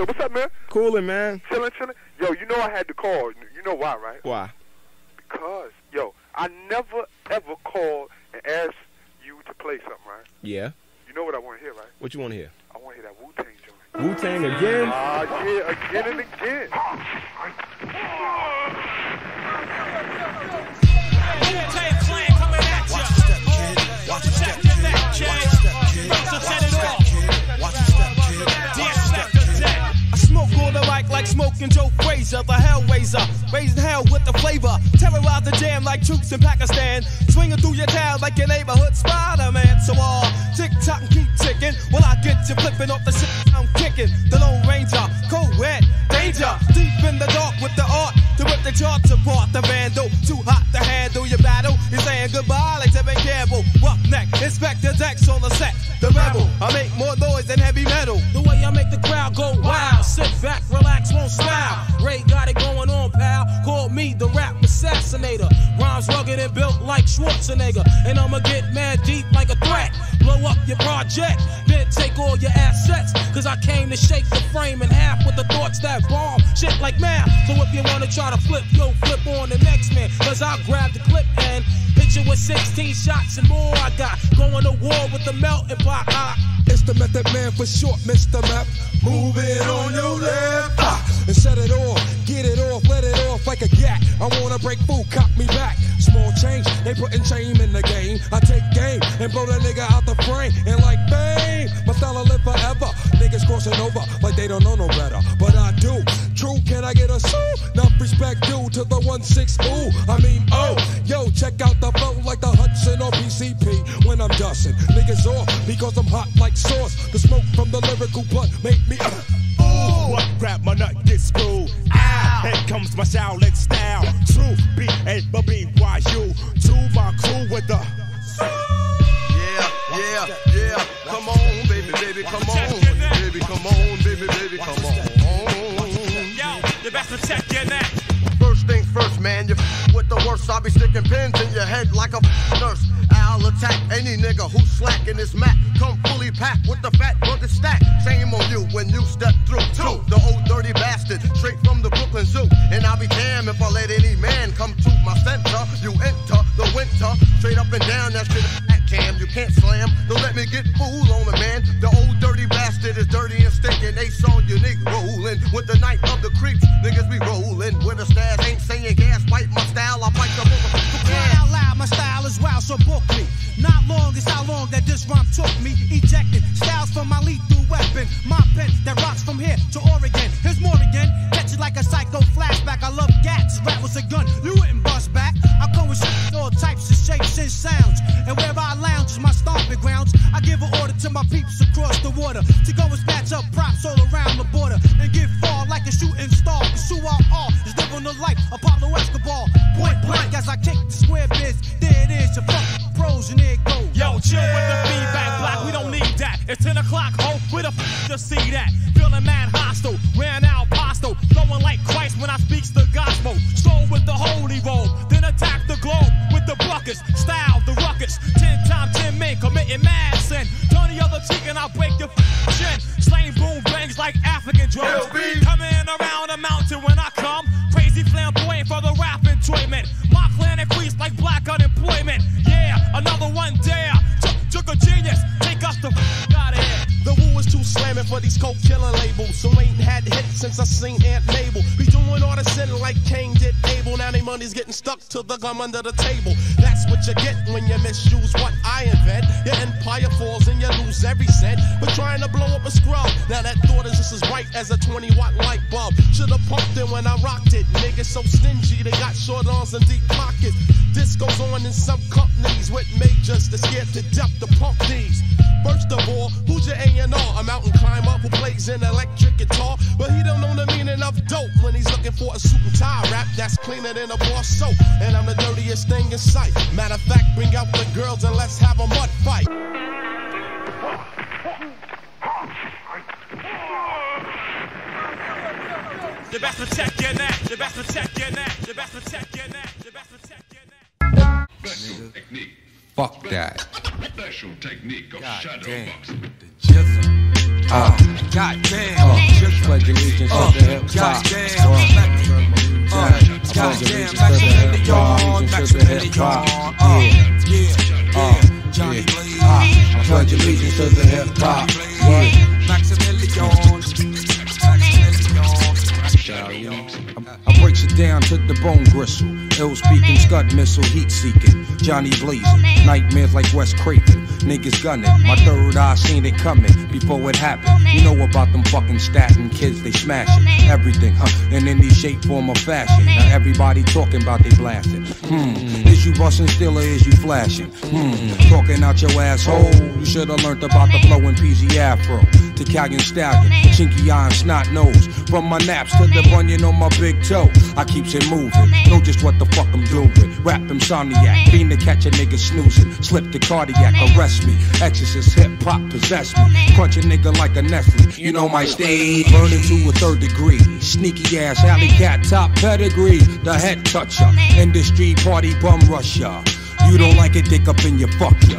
show. What's up, man? Coolin', man. Chillin'. Yo, you know I had to call. You know why, right? Why? Because, yo, I never, ever called and asked you to play something, right? Yeah. You know what I want to hear, right? What you want to hear? I want to hear that Wu-Tang joint. Wu-Tang again? Yeah, again and again. Wu-Tang Clan coming at ya. Watch your step, kid. Watch your step, kid. Set it off. Watch your step, kid. I smoke on the mic like smoking Joe Frazier, the Hellraiser, raising hell with the flavor. Terrorize the jam like troops in Pakistan. Swinging through your town like your neighborhood Spider-Man. So tick-tock and keep ticking. Well, I get you flipping off the shit I'm kicking. The Lone Ranger, co-ed, danger. Deep in the dark with the art to rip the charts apart. The vandal, too hot to handle your battle. You're saying goodbye like Tevin Campbell. Roughneck, Inspector Dex on the set. The rebel, I make more noise than heavy metal. The way I make the crowd go wild. Sit back, relax, won't smile. Ray got it going on, pal. Call me the rap assassinator. Rhymes rugged and built like Schwarzenegger. And I'ma get mad deep like a threat. Blow up your project, then take all your assets. Cause I came to shake the frame in half with the thoughts that bomb. Shit like math. So if you wanna try to flip, yo, flip on the next man. Cause I'll grab the clip and hit you with 16 shots and more. I got going to war with the melting pot. It's the Method Man for short, Mr. Map. Move it on your left and set it off, get it off, let it off like a gat. I wanna break food, cop me back. Small change, they putting shame in the game. I take game and blow that nigga out the frame. And like bang, my style will live forever. Niggas crossing over like they don't know no better, but I do. True, can I get a sue? Enough respect due to the 1-6. Ooh, I mean, oh, yo, check out the flow like the Hudson or PCP. When I'm dusting, niggas off because I'm hot like sauce. The smoke from the lyrical blood make me ooh, what grab my nut, get screwed. Ah, here comes my Shaolin style. True, B-A-B-Y-U. To my crew with the yeah. Come on, baby, come on. Baby, come on, baby, come on. Yo, you best to check your neck. First things first, man, you with the worst. I'll be sticking pins in your head like a nurse. I'll attack any nigga who's slacking his mat. Come fully packed with the fat rugged stack. Shame on you when you step through. The old dirty bastard, straight from the Brooklyn Zoo. And I'll be damned if I let any man come to my center. You enter the winter, straight up and down that shit. Cam, you can't slam. Don't let me get fool on a man. The old dirty bastard is dirty and stinking. Ace on unique rolling with the night of the creeps. Niggas be rolling with a stash. Ain't saying gas, bite my style. I bite the motherfucker. Cry out loud, my style is wild, so book me. Not long is how long that this rhyme took me. Ejecting styles from my lethal weapon. My pen that rocks from here to Oregon. Here's more again. Catch it like a psycho flashback. I love gats. Rap was a gun. You wouldn't bust back. I come with shit, all types of shapes and sounds. And where I lounge is my stomping grounds. I give an order to my peeps across the water to go and snatch up props all around the border and get far like a shooting star. Cause who I are is living the life of Pablo Escobar. Point blank as I kick the square biz. There it is, your fucking pros and there it goes. Yo, chill with the feedback block, we don't need that. It's 10 o'clock, ho, where the to see that? Feeling mad hostile, ran out postal, flowing like Christ when I speaks the gospel. Stroll with the holy roll, then attack the globe with the buckets. Style the ruckus, 10 times 10 men committing mad sin. Turn the other cheek and I'll break your chin. Slaying boom bangs like African drums. Coming around the mountain when I come. Crazy flamboyant for the rap enjoyment. My clan increased like black unemployment. Yeah, another one dare. Took a genius, take us the out of here. The woo is too slamming for these coke killing labels. So ain't had hits since I seen Aunt Mabel. Be doing all the sinning like Cain did Abel. Now they money's getting stuck to the gum under the table. That's what you get when you misuse what I invent. Your empire falls and you lose every cent. But trying to blow up a scrub. Now that thought is just as bright as a 20-watt light bulb. Should've pumped it when I rocked it. Niggas so stingy they got short arms and deep pockets. This goes on in some companies with majors that's scared to death to pump these. First of all, who's your A&R? A mountain climber who plays an electric guitar, but he don't know the meaning of dope when he's looking for a suit and tie rap that's cleaner than a bar soap. And I'm the dirtiest thing in sight. Matter of fact, bring out the girls and let's have a mud fight. You best to check your neck. You best to check your neck. You best to check your neck. You best to check your neck. Special technique. Fuck that. Special technique of shadow boxing. The jizzle. God damn. Just like allegiance to the hip hop. Goddamn, Maximilian, Johnny Blaze. I pledge allegiance to the hip hop. I breaks it down to the bone gristle. Ill speaking, scud missile, heat seeking. Johnny blazing, nightmares like Wes Craven. Niggas gunning, my third eye seen it coming before it happened. You know about them fucking statin kids, they smashing everything, in any shape, form, or fashion. Now everybody talking about they blasting. Is you busting still or is you flashing? Talking out your asshole. You should've learned about the flowing PZ Afro. To Italian stallion, chinky eye and snot nose. From my naps to the bunion on my big toe, I keeps it moving. Know just what the fuck I'm doing. Rap insomniac, fiend to catch a nigga snoozing. Slip the cardiac, arrest me. Exorcist hip hop possess me. Crunch a nigga like a Nestle. You know my stage. Burning to a third degree. Sneaky ass alley cat top pedigree. The head toucher. Industry party bum rusher. You don't like it, dick up in your fuck ya.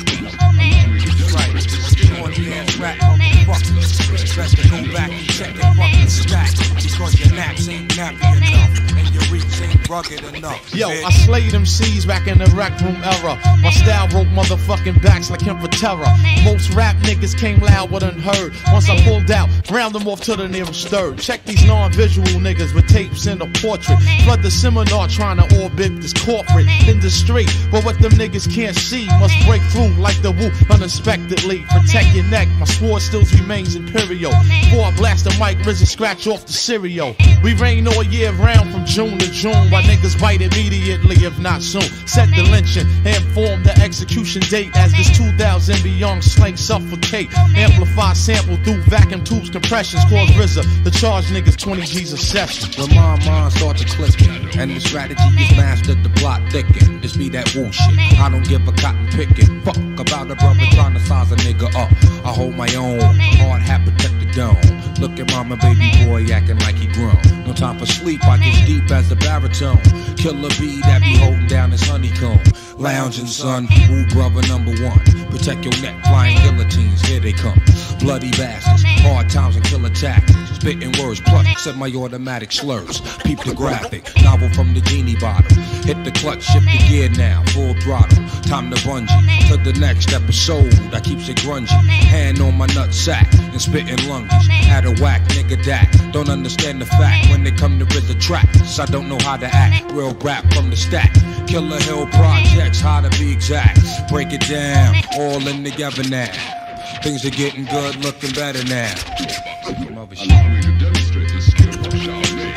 Right. Ass rap, motherfucker. Best to go back and check your fucking stack. Because your naps ain't nappy enough. And your reach ain't rugged enough. Yo, bitch. I slayed them C's back in the rec room era. My style broke motherfucking backs like him for terror. Most rap niggas came loud but unheard. Once I pulled out, round them off to the nearest third. Check these non-visual niggas with tapes in a portrait. Flood the seminar trying to orbit this corporate industry. But what them niggas can't see must break through like the woo unexpectedly. Protect your neck, my sword still remains imperial. Before I blast the mic, RZA scratch off the cereal. We rain all year round from June to June. While niggas bite immediately, if not soon. Set the lynching and form the execution date. As this 2000 beyond slang suffocate. Amplify sample through vacuum tubes compressions. Cause RZA the charge niggas 20 G's a session. When my mind starts to clicking and the strategy is mastered, the plot thicken. This be that woo shit. I don't give a cotton picking. Fuck about a brother trying to size a nigga up. I hold my own. Hard hat protect the dome. Look at mama, baby boy acting like he grown. No time for sleep, I get deep as the baritone. Killer bee that be holding down his honeycomb. Lounging son, woo brother number one. Protect your neck, flying guillotines, here they come. Bloody bastards, hard times and killer tactics. Spitting words, plus semi-automatic slurs. Peep the graphic, novel from the genie bottle. Hit the clutch, shift the gear now, full throttle. Time to bungee, to the next episode. I keeps it grungy, hand on my nut sack and spitting lunges. At a whack, nigga that don't understand the fact. When they come to RZA tracks, I don't know how to act. Real rap from the stack. Killer Hill Projects, how to be exact. Break it down, all in together now. Things are getting good, looking better now. Allow me to demonstrate the skill of Shaolin.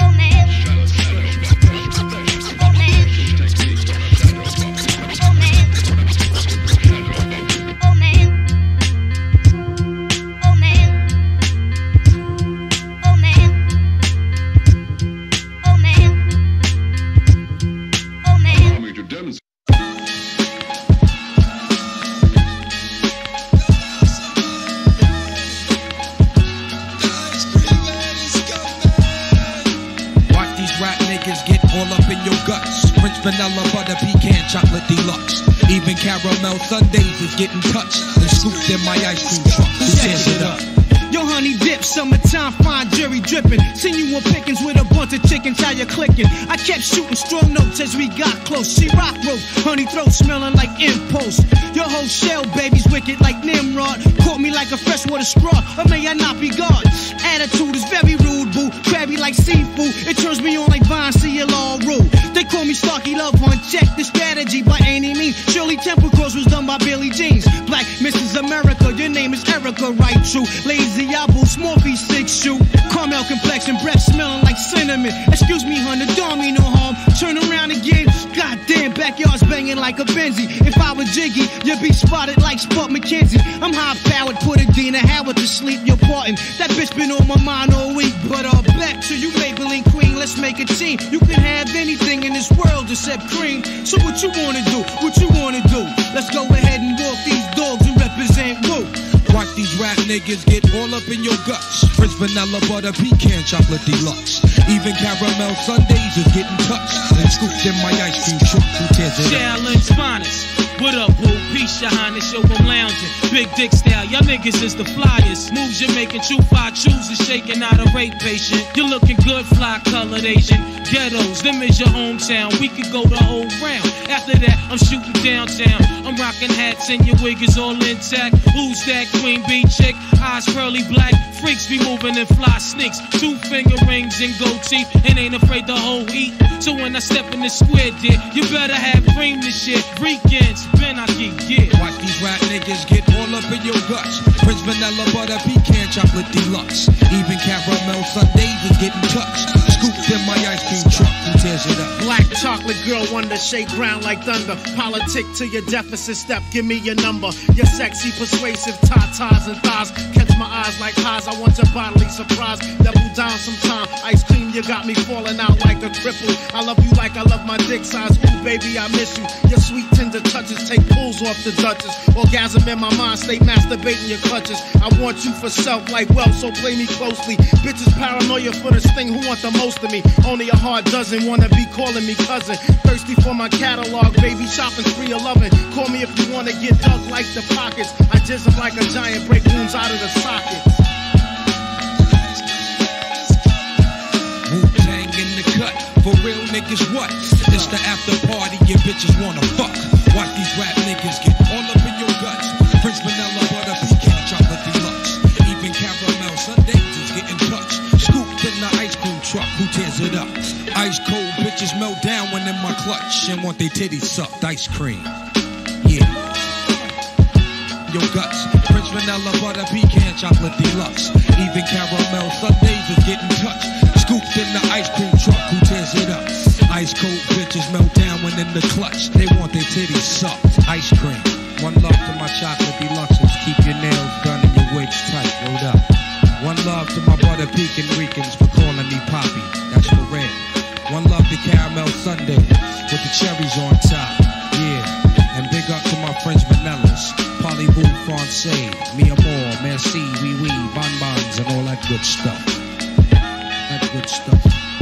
Vanilla, butter, pecan, chocolate deluxe. Even caramel sundaes is getting touched and scooped in my ice cream truck. Who tears it up? Yo, honey dip, summertime, fine jury dripping. Seen you on pickings with a bunch of chickens, how you clicking? I kept shooting strong notes as we got close. She rock rope, honey throat smelling like impulse. Your whole shell, baby's wicked like Nimrod. Caught me like a freshwater straw, or may I not be God? Attitude is very rude, boo. Crabby like seafood, it turns me on like Vine, CLR rule. They call me Starkey Love Hunt, check the strategy by any means. Shirley Temple Cross was done by Billy Jeans. Black Mrs. America, your name is Erica, right? True. Lazy Abu, small feet, 6 shoe. Caramel complexion, breath smelling like cinnamon. Excuse me, honey, don't mean no harm. Turn around again, goddamn, backyard's banging like a Benzie. If I was Jiggy, you'd be spotted like Spud McKenzie. I'm high powered, put a Dina Howard to sleep, you're parting. That bitch been on my mind all week, but back to you, Maybelline Queen, let's make a team. You can have anything in this world except cream. So what you wanna do? What you wanna do? Let's go ahead and walk these dogs and represent Woo. Watch these rap niggas get all up in your guts. Prince Vanilla, butter, pecan, chocolate deluxe. Even caramel sundaes is getting touched and scooped in my ice cream truck. Who tears it up? Shaolin's finest. What up, boo? Peace, your highness, yo, I'm lounging. Big dick style, y'all niggas is the flyers. Moves you're making, true fire chooses, shaking out a rape patient. You're looking good, fly colored Asian. Ghettos, them is your hometown. We could go the whole round. After that, I'm shooting downtown. I'm rocking hats and your wig is all intact. Who's that queen bee chick? Eyes pearly black. Freaks be moving in fly sneaks. 2-finger rings and gold teeth. And ain't afraid the whole heat. So when I step in the square, dear, you better have cream this shit. Weekends, Ben, I get gear. Watch these rap niggas get all up in your guts. Prince Vanilla, butter, pecan, chocolate deluxe. Even caramel sundaes is getting touched. Scooped in my ice cream truck, who tears it up? Black chocolate girl, wonder, shake ground like thunder. Politic to your deficit step, give me your number. Your sexy, persuasive tatas and thighs. Catch my eyes like highs, I want your bodily surprise. Double down sometime, ice cream, you got me falling out like a cripple. I love you like I love my dick size. Ooh, baby, I miss you. Your sweet tender touches take pulls off the Duchess. Orgasm in my mind, stay masturbating your clutches. I want you for self like wealth, so play me closely. Bitches paranoia for this thing, who want the most of me? Only a hard dozen wanna be calling me cousin. Thirsty for my catalog, baby, shopping spree 11. Call me if you wanna get dug like the pockets. I just am like a giant, break wounds out of the sockets. Wu-Tang in the cut, for real niggas what? It's the after party, your bitches wanna fuck. Watch these rap niggas get all up in your guts. Prince Vanilla, butter, pecan, chocolate deluxe. Even caramel sundaes is getting touched. Scooped in the ice cream truck, who tears it up? Ice cold bitches melt down when in my clutch and want they titties sucked. Ice cream, yeah. Your guts, Prince Vanilla, butter, pecan, chocolate deluxe. Even caramel sundaes is getting touched. Scooped in the ice cream truck, who tears it up? Ice cold bitches melt down when in the clutch. They want their titties sucked. Ice cream. One love to my chocolate deluxes. Keep your nails done and your wigs tight. Rolled up. One love to my butter pecan Ricans for calling me Poppy. That's for red. One love to caramel sundae with the cherries on top. Yeah. And big up to my French vanillas. Parlez-vous français, mi amour, merci, oui oui, bonbons and all that good stuff. That good stuff.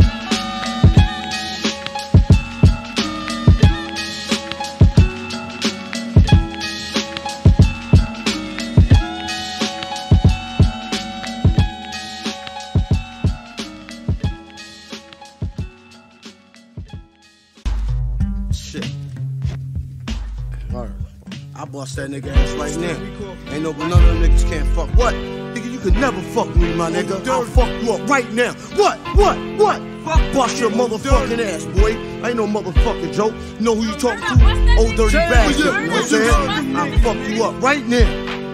I bust that nigga ass right now. Ain't no, none of them niggas can't fuck. What? Nigga, you could never fuck with me, my nigga. I'll fuck you up right now. What? Bust your motherfucking ass, boy. I ain't no motherfucking joke. You know who you talking to? Old dirty bastard. You know what I'm saying? I'll fuck you up right now.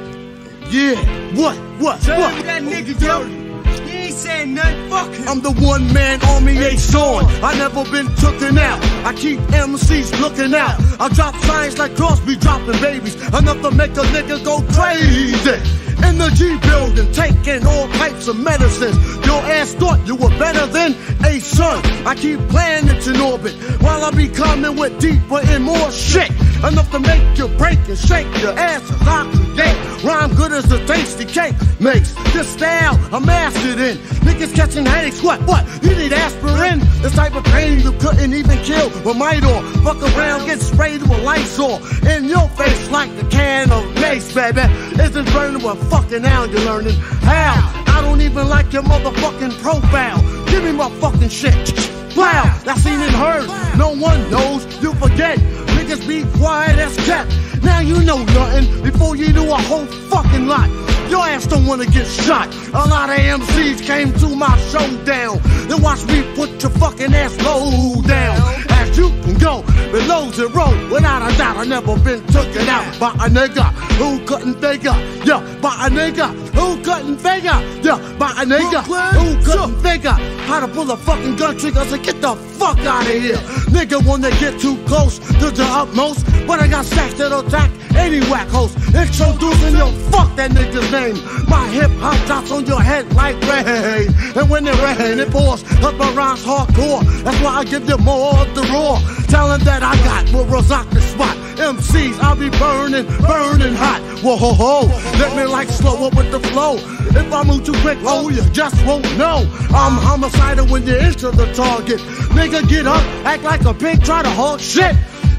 Yeah. What? That nigga, yo. Saying nothing, fuck him. I'm the one-man army, ain't on. I never been tooken out. I keep MCs looking out. I drop signs like Crosby dropping babies, enough to make a nigga go crazy. In the G building, taking all types of medicines. Your ass thought you were better than a son. I keep planets in orbit while I be coming with deeper and more shit. Enough to make you break and shake your ass as I create. Rhyme good as a tasty cake makes. This style I'm mastered in. Niggas catching headaches, what? You need aspirin? This type of pain you couldn't even kill with Midor. Fuck around, get sprayed with Lysol in your face like a can of mace, baby. Isn't burning what fucking now you're learning how. I don't even like your motherfucking profile. Give me my fucking shit. Wow, that's seen and heard. No one knows, you forget. Niggas be quiet as kept. Now you know nothing before you do a whole fucking lot. Your ass don't wanna get shot. A lot of MCs came to my showdown. Then watch me put your fucking ass low down. As you can go below zero, without a doubt, I never been taken out by a nigga who couldn't figure. Yeah, by a nigga who couldn't figure. Yeah, by a nigga who couldn't figure how to pull a fucking gun trigger. So get the fuck out of here. Nigga wanna get too close to the utmost, but I got stacks that'll attack any whack host. Introducing your fuck that nigga's name. My hip hop drops on your head like rain. And when it rain, it pours up my rhymes hardcore. That's why I give you more of the raw. Telling that I got will rock the spot. MCs, I'll be burning hot. Whoa ho ho, let me like slow up with the flow. If I move too quick, oh you just won't know. I'm homicidal when you enter the target. Nigga get up, act like a pig, try to hold shit.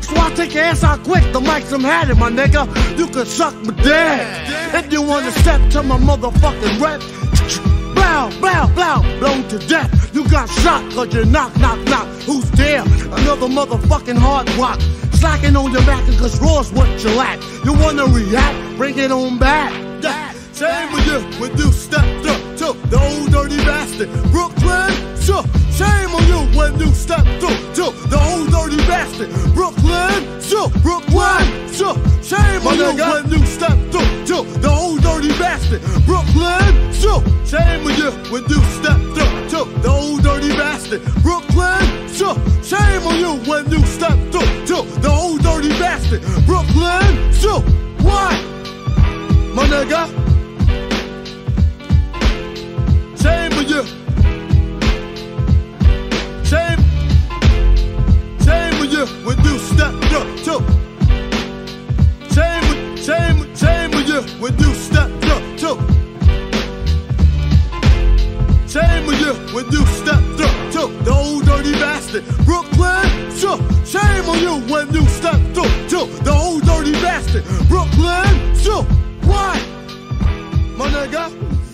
So I take your ass out quick, the mic's I'm had it, my nigga. You can suck my dick. If you wanna step to my motherfucking rep, blow, blow, blow, blown to death. You got shot cause you knock, knock, knock. Who's there? Another motherfucking hard rock. Slacking on your back cause raw's what you lack. You wanna react? Bring it on back. Yeah. Shame on you when you stepped up to the old dirty bastard. Brooklyn, sure. Shame on you when you stepped up to the old dirty bastard. Brooklyn, sure. Brooklyn, sure. Shame on you when you stepped up to the old dirty bastard. Brooklyn, sure. Shame on you when you stepped up to the old dirty bastard. Brooklyn, sure. Shame on you when you stepped up to the old dirty bastard. Brooklyn, sure. What? My nigga? Shame on you. Shame on you when you stepped up to. Shame on you when you stepped up to. Shame on you when you stepped up to the old dirty bastard. Brooklyn, sure. Shame on you when you stepped up to the old dirty bastard. Brooklyn, sure. Why? My nigga?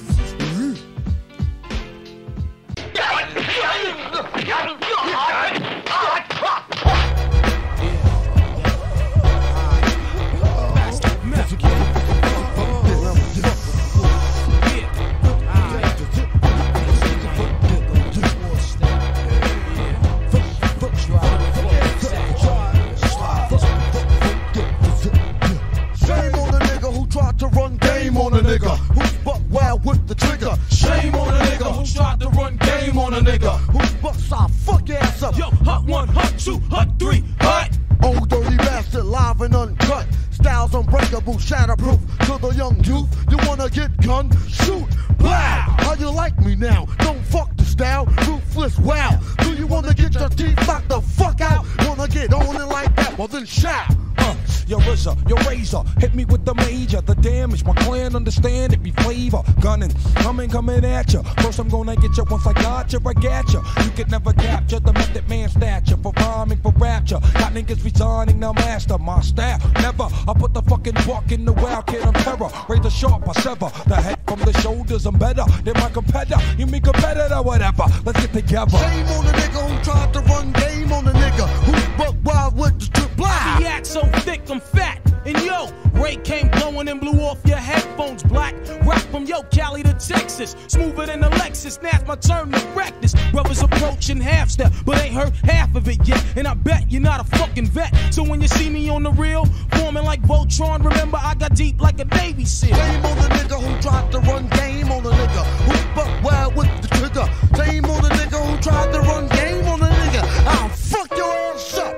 Shatterproof to the young youth. You wanna get gun? Shoot, blow. How you like me now? Don't fuck the style, ruthless. Wow. Do you wanna get your teeth knocked the fuck out? Wanna get on it like that? Well then shout. Your RZA, your razor, hit me with the major. The damage, my clan understand it be flavor. Gunning, coming at ya. First I'm gonna get ya, once I got ya, I got ya. You could never capture the method man stature. For rhyming, for rapture. Got niggas resigning, now master my style. Never, I put the fucking buck in the wild kid, I'm terror. Razor sharp, I sever. The head from the shoulders, I'm better than my competitor. You mean competitor, whatever. Let's get together. Shame on the nigga who tried to run game on the nigga who's buck wild with the strip blind. The act so thick, I'm fat. And yo, Ray came blowing and blew off your headphones black. Rock from yo, Cali to Texas. Smoother than a Lexus, now's my turn to wreck this. Brothers approaching half step, but ain't heard half of it yet. And I bet you're not a fucking vet. So when you see me on the real, forming like Voltron, remember I got deep like a Navy SEAL. Shame on the nigga who tried to run game on the nigga who's buck wild with the trigger. Shame on the nigga who tried to run game on the nigga. I'll fuck your ass up.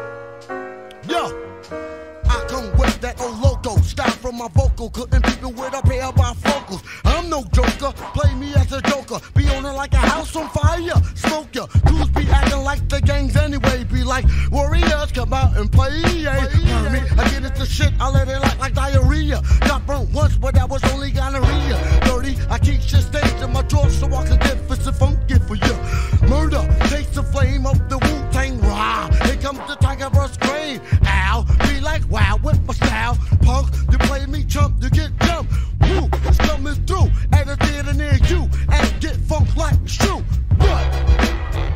Yo. I come with that old loco style from my vocal. Couldn't beat me with a pair of bifocals. I'm no joker, play me as a joker. Be on it like a house on fire. Smoke ya, crews be acting like the gangs anyway. Be like warriors, come out and play. Heard me, I get into shit, I let it like diarrhea. Got burnt once, but that was only gonorrhea. Dirty, I keep shit staged in my drawer so I can get fist and funky for you. Murder, takes the flame of the Wu-Tang Rah. Here comes the Tiger Verse Crane. Ow, be like wow with my style. Punk, you play me chump, you get jumped. Woo, it's coming through at a theater near you. And get funk like it's true. What?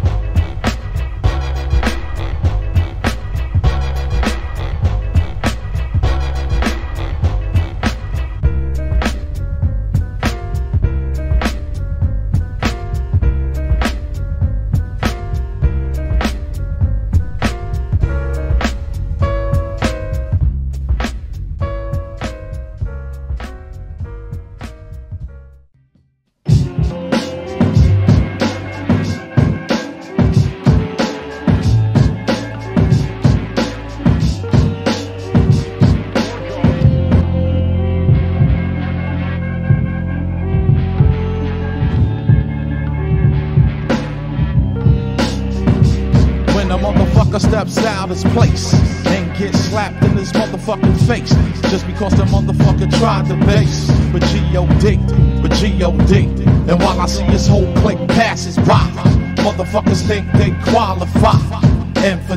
Steps out his place and get slapped in his motherfucking face just because the motherfucker tried to base. But G.O.D. And while I see his whole clique passes by, motherfuckers think they qualify. And for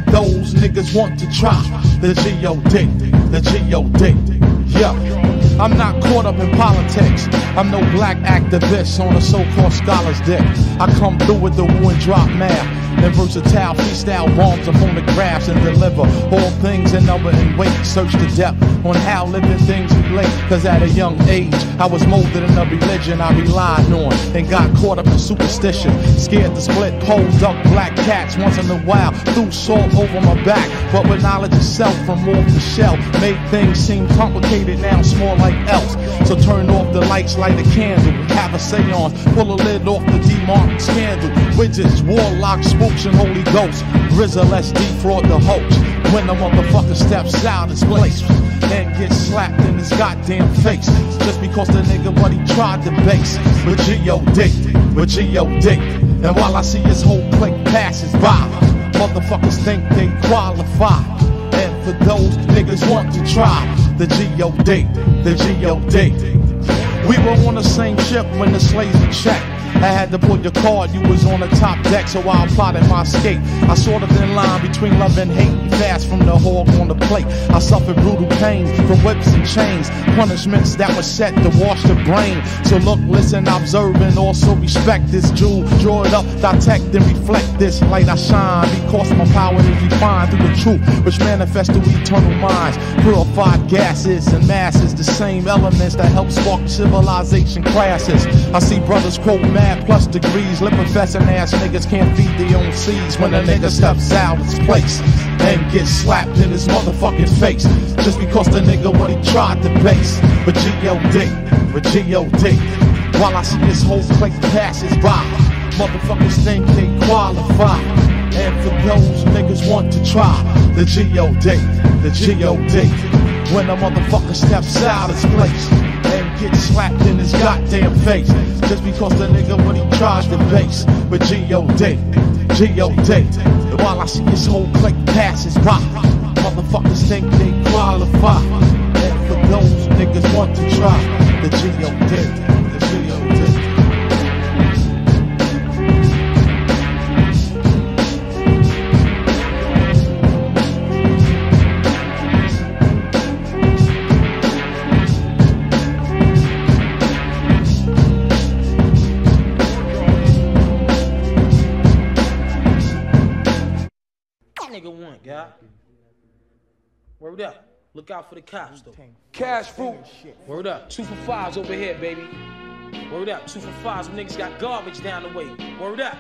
those niggas want to try the G.O.D., the G.O.D. Yeah, I'm not caught up in politics. I'm no black activist on a so-called scholar's dick. I come through with the woo and drop math and versatile freestyle bombs of phonographs and deliver all things and number and weight. Search the depth on how living things relate. Cause at a young age, I was molded in a religion I relied on and got caught up in superstition. Scared to split poles, duck black cats once in a while. Threw salt over my back, but with knowledge itself from off the shelf made things seem complicated, now small like else. So turn off the lights, light a candle, have a seance, pull a lid off the demonic scandal. Witches, warlocks, spooks, and Holy Ghosts. RZA, let's defraud the host. When the motherfucker steps out his place and gets slapped in his goddamn face, just because the nigga what he tried to base with G.O.D., with G.O.D. And while I see his whole clique passes by, motherfuckers think they qualify. And for those niggas want to try the G.O.D., the G.O.D. We were on the same ship when the slaves were checked. I had to pull your card, you was on the top deck, so I plotted my escape. I saw the thin line between love and hate, fast from the hog on the plate. I suffered brutal pain from whips and chains, punishments that were set to wash the brain. So look, listen, observe, and also respect this jewel. Draw it up, detect and reflect this light I shine, because my power is refined through the truth, which manifests through eternal minds. Purified gases and masses, the same elements that help spark civilization classes. I see brothers quote mad plus degrees, lip professing ass niggas can't feed their own seeds. When a nigga steps out his place and gets slapped in his motherfucking face, just because the nigga what he tried to base with G.O.D., with G.O.D. While I see this whole clique passes by, motherfuckers think they qualify. And for those niggas want to try the G.O.D., the G.O.D. When a motherfucker steps out his place and gets slapped in his goddamn face, just because the nigga what he tries to base with G.O.D., G.O.D. And while I see his whole clique passes by, motherfuckers think they qualify. And for those niggas want to try the G.O.D., the G.O.D. Word up. Look out for the cops, though. Cash fruit. Word up. 2 for 5s over here, baby. Word up. 2 for 5s. Them niggas got garbage down the way. Word up.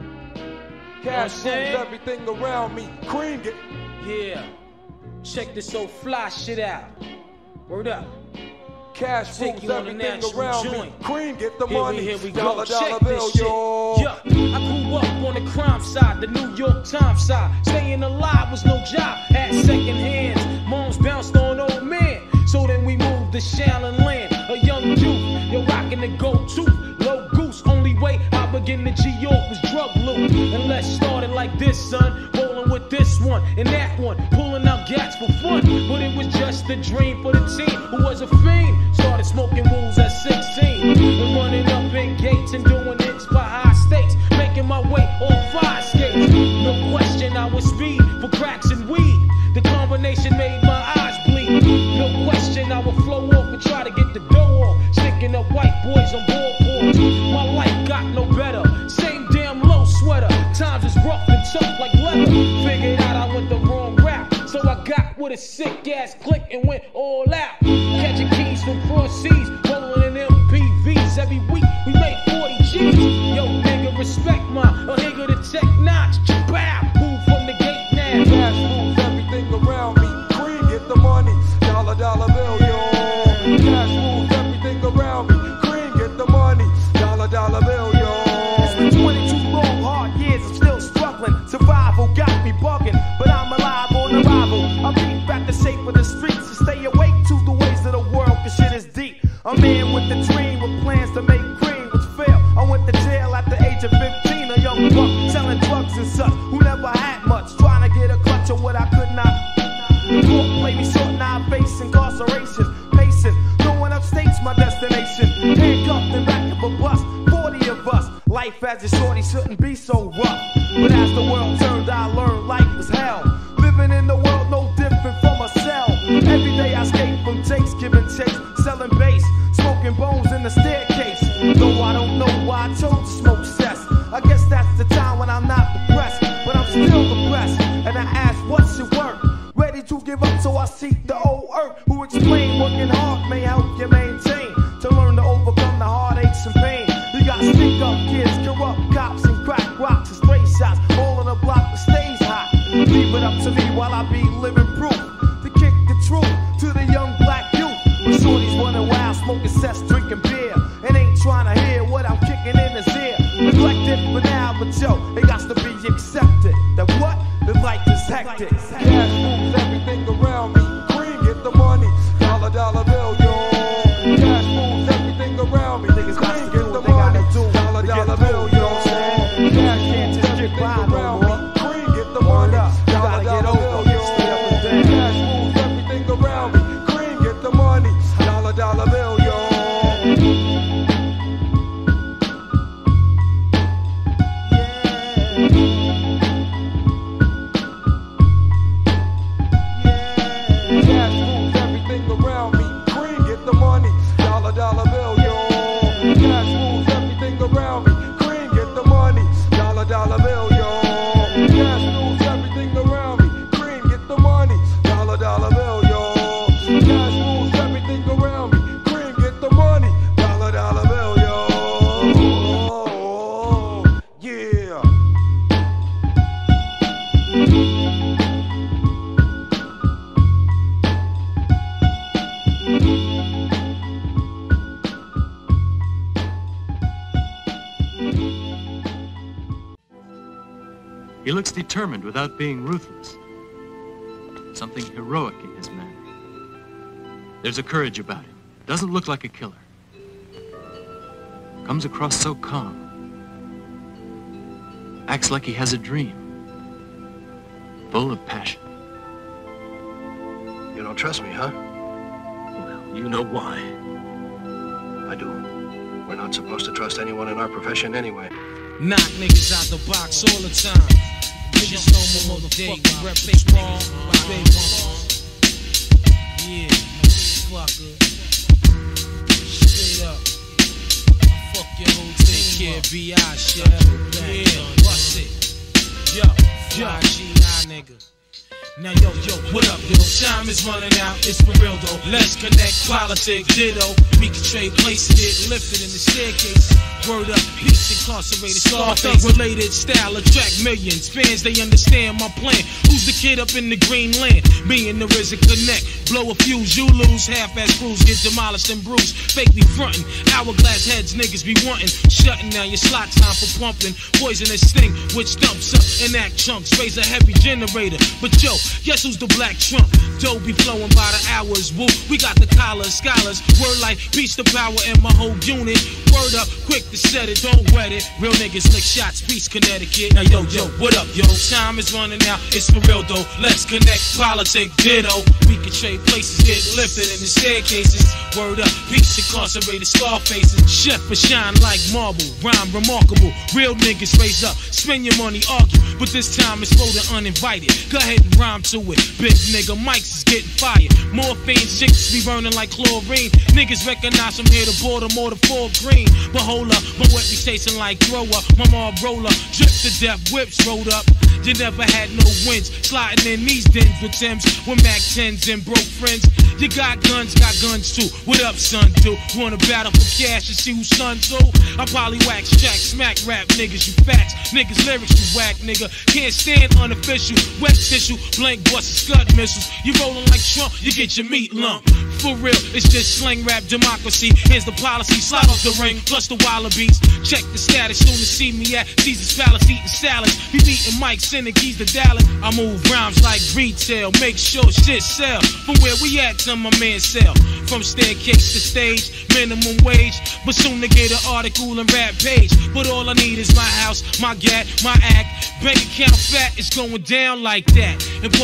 Cash fruit, everything around me. Cream it. Yeah. Check this old fly shit out. Word up. Cash fruit, everything around me. Cream, get the money. Here we go. Dollar Check bill, this shit. yo. Yeah. I grew up on the crime side, the New York Times side. Staying alive was no job. Had second hands. Moms bounced on old man. So then we moved to Shaolin Land. A young youth, you're rocking the gold tooth. Low goose, only way I begin to G-York was drug loot. And let's start it like this, son. Rolling with this one and that one. Pulling out gats for fun. But it was just a dream for the team who was a fiend. Started smoking wools at 16. And running up in gates and doing hits by high stakes. Making my way on 5 skates. No question I was speed for cracks and weed. The combination made my eyes bleed. No question I would flow off and try to get the dough off. Sticking up white boys on boardboards. My life got no better. Same damn low sweater. Times is rough and tough like leather. Figured out I went the wrong route. So I got with a sick ass click and went all out. Catching keys from cross seas. Rolling in MPVs. Every week we made 40 G's. Yo, nigga, respect my a nigga to tech notch. Bow. Move from the gate now. Cash moves everything around me. Cream, get the money. Dollar bill, yo. Cash moves everything around me. Cream, get the money. Dollar bill, yo. It's been 22 long, hard years. I'm still struggling. Survival got me bugging, but I'm alive on arrival. I beat back the shape of the streets to stay awake to the ways of the world, cause shit is deep. A man with a dream with plans to make cream, which failed. I went to jail at the age of 15. A young buck selling drugs and such, who never had much, trying to get a clutch of what I could not. The court played me short, now I face incarceration. Pacing, going upstate's my destination. Handcuffed in back of a bus, 40 of us, like life as a shorty shouldn't be so rough. But as the world turned, I learned life was hell. Living in the world no different from a cell. Every day I escape from takes, giving chase, selling bass, smoking bones in the staircase. Though I don't know why I chose to smoke cess. I guess that's the time when I'm not depressed, but I'm still depressed. And I ask, what's your work? Ready to give up, so I seek the old earth who explain working hard may help you maintain. To learn to overcome the heartaches and pain. You got stick up kids, corrupt cops, and crack rocks and stray shots. All in a block that stays hot. Leave it up to me while I be living proof. To kick the truth to the young black youth. When shorties running wild, smoking cess, drinking beer, and ain't trying to hear what I'm kicking in his ear. Neglected for now, but yo, it got to be accepted. That what? The life is hectic. Cash moves everything around me. Green, get the money. Dollar, dollar bill, yo. Cash moves everything around me. Niggas got to get the money. Dollar, dollar bill, yo. Cash can't just get by around me. Green, get the money. Dollar, dollar bill, yo. Cash moves everything around me. Green, get the money. Dollar, dollar bill, yo. Dollar bill, yo. Cash moves everything around me. Cream, get the money. Dollar, dollar bill, yo. Cash moves everything around me. Cream, get the money. Dollar, dollar bill, yo. Cash moves everything around me. Cream, get the money. Dollar, dollar bill, yo. Yeah. He looks determined without being ruthless. Something heroic in his manner. There's a courage about him. Doesn't look like a killer. Comes across so calm. Acts like he has a dream. Full of passion. You don't trust me, huh? Well, you know why. I do. We're not supposed to trust anyone in our profession anyway. Knock niggas out the box all the time. Just no more motherfucking rep strong. Yeah, motherfucker. Straight up. I fuck your whole take care, B.I. shit. Yeah, bust it. Yo, G.I. nigga. Now yo, what up, yo? Time is running out, it's for real though. Let's connect, politics, ditto. We can trade places, get lifted in the staircase. Word up, peace incarcerated, Scarface related style, attract millions. Fans, they understand my plan. Who's the kid up in the green land? Me and the RZA connect. Blow a fuse, you lose. Half-ass crews get demolished and bruised. Fake be frontin', hourglass heads niggas be wantin'. Shutting down your slot time for pumping. Poisonous sting, which dumps up and act chunks. Raise a heavy generator. But yo, guess who's the black Trump? Dough be flowing by the hours, woo. We got the collars, scholars. Word like peace to power in my whole unit. Word up, quick to set it, don't wet it. Real niggas lick shots, peace, Connecticut. Now yo, what up, yo? Time is running out, it's for real though. Let's connect, politics, ditto. We can trade places, get lifted in the staircases. Word up, peace, incarcerated, Scarfaces. Chef for shine like marble, rhyme remarkable. Real niggas raise up, spend your money, argue. But this time it's for the uninvited. Go ahead and rhyme to it. Big nigga, mics is getting fired. Morphine, chicks be burning like chlorine. Niggas recognize from here to Baltimore to Fort Greene. But hold up, my wet be tasting like throw up. My mom roller, drip to death, whips rolled up. You never had no wins, sliding in these dens with Timbs, with Mac 10s and broke friends. You got guns too. What up, son, dude? Wanna battle for cash and see who's son, too? I probably wax track, smack rap niggas, you facts. Niggas lyrics, you whack, nigga. Can't stand unofficial, wet tissue, blank busts, scud missiles. You rolling like Trump, you get your meat lump. For real, it's just slang rap democracy. Here's the policy, slide off the ring, plus the wallabies. Check the status, soon to see me at Caesar's Palace eating salads. Be beating Mike, sending keys to Dallas. I move rhymes like retail, make sure shit sell. From where we at till my man sell. From staircase to stage, minimum wage. But soon to get an article and rap page. But all I need is my house, my gat, my act. Bank account fat, it's going down like that. Important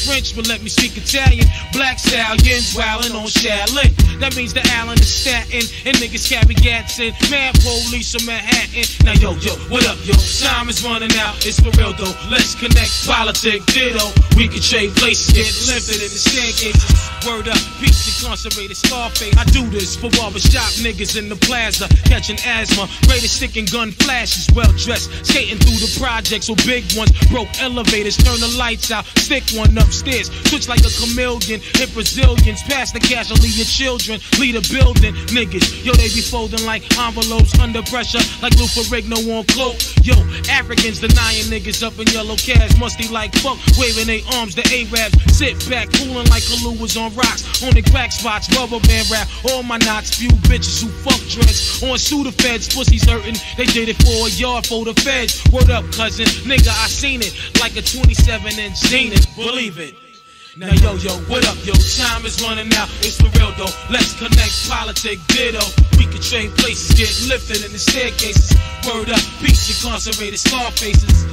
French, but let me speak Italian. Black stallions wildin' on Shaolin. That means the Allen is Staten, and niggas carry gats in. Mad police from Manhattan. Now yo, what up, yo? Time is running out, it's for real though. Let's connect, politic, ditto. We can trade places, get lifted in the staircases. Word up, peace incarcerated Scarface. I do this for barbershop niggas in the plaza, catching asthma. Greatest stick and gun flashes, well dressed, skating through the projects with big ones. Broke elevators, turn the lights out, stick one upstairs. Switch like a chameleon, hit Brazilians. Pass the cash, I'll leave your children. Lead a building, niggas. Yo, they be folding like envelopes under pressure, like Lou Ferrigno on cloak. Yo, Africans denying niggas up in yellow cabs, musty like fuck, waving their arms. The Arabs sit back, cooling like Kalu was on rocks. On the crack spots, rubber band rap. All my knots, few bitches who fuck dreads. On Sudafeds, pussies hurting. They did it for a yard for the feds. Word up, cousin, nigga, I seen it like a 27-inch Zenith. Believe it. Now yo, what up, yo? Time is running out, it's for real though. Let's connect, politic, ditto. We can trade places, get lifted in the staircases. Word up, peace incarcerated Scarfaces.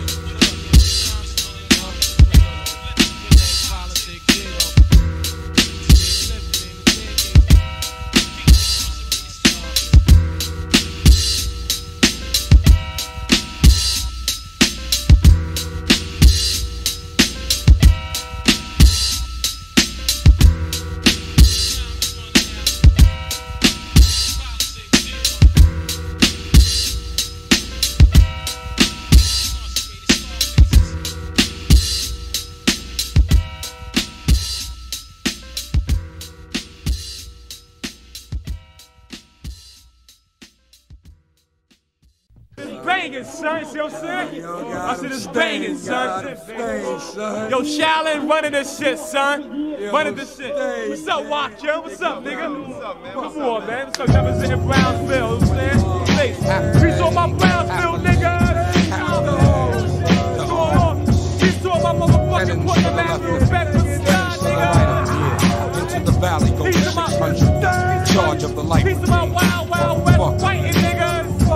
Banging, son. See what I'm saying? I said it's banging, son. Yo, Shaolin running this shit, son. Running this shit. What's up, Walk, yo? What's up, nigga? Come on, man. What's up, representing Brownsville? You know what I'm saying? Peace on my Brownsville, nigga. Peace on my motherfucking Portland Avenue, Bedford Sky, nigga. Into the valley, go 600. Charge of the light. Peace of my wild, wild west fighting, nigga.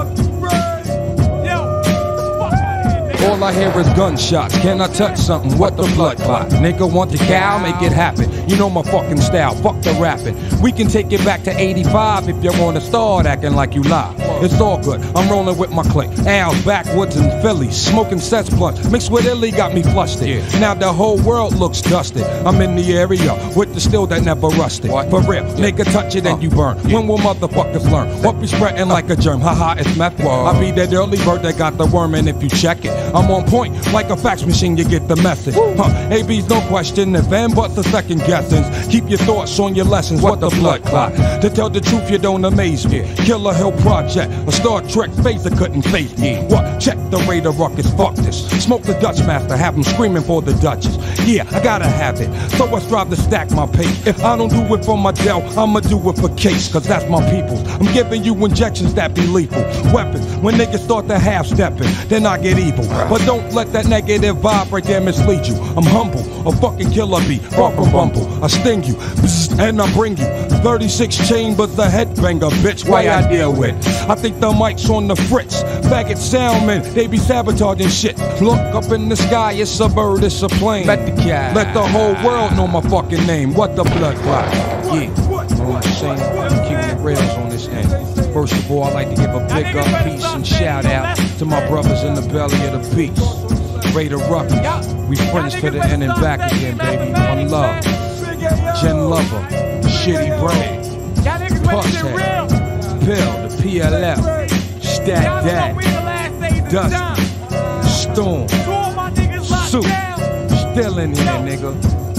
All I hear is gunshots. Can I touch something? What the blood clot? Nigga want the cow? Make it happen. You know my fucking style. Fuck the rapping. We can take it back to 85 if you wanna start acting like you lie. It's all good. I'm rolling with my clique. Al's backwoods in Philly, smoking cess blunt. Mixed with Illy got me flustered. Now the whole world looks dusted. I'm in the area with the steel that never rusted. For real, nigga, touch it and you burn. When will motherfuckers learn? What be spreading like a germ? Haha, it's method. I be that early bird that got the worm, and if you check it, I'm on point like a fax machine. You get the message. AB's no question. If and but the second guessings. Keep your thoughts on your lessons. What the blood clot? To tell the truth, you don't amaze me. Killer Hill Project, a Star Trek phaser couldn't face me. What? Check the Raider ruckus. Fuck this. Smoke the Dutch master. Have him screaming for the Duchess. Yeah, I gotta have it. So I strive to stack my pace. If I don't do it for my Dell, I'ma do it for Case. Cause that's my peoples. I'm giving you injections that be lethal. Weapons. When niggas start to half-stepping, then I get evil. But don't let that negative vibe right there mislead you. I'm humble, a fucking killer bee, far from bumble. I sting you, and I bring you 36 chambers, the headbanger, bitch. Why I deal with? I think the mic's on the fritz. Faggot soundmen, they be sabotaging shit. Look up in the sky, it's a bird, it's a plane. Let the whole world know my fucking name. What the blood clot? Yeah, you know what I'm saying? Keep the rails on this end. First of all, I'd like to give a big up, peace, and shout out to my brothers in the belly of the beast. Raider Ruckus, we friends to the end and back again, baby. One love. Jen Lover, Shitty Brain, Pusshead, Pill, the PLF, Stack Dad, Dusty, Storm, Soup, still in here, nigga.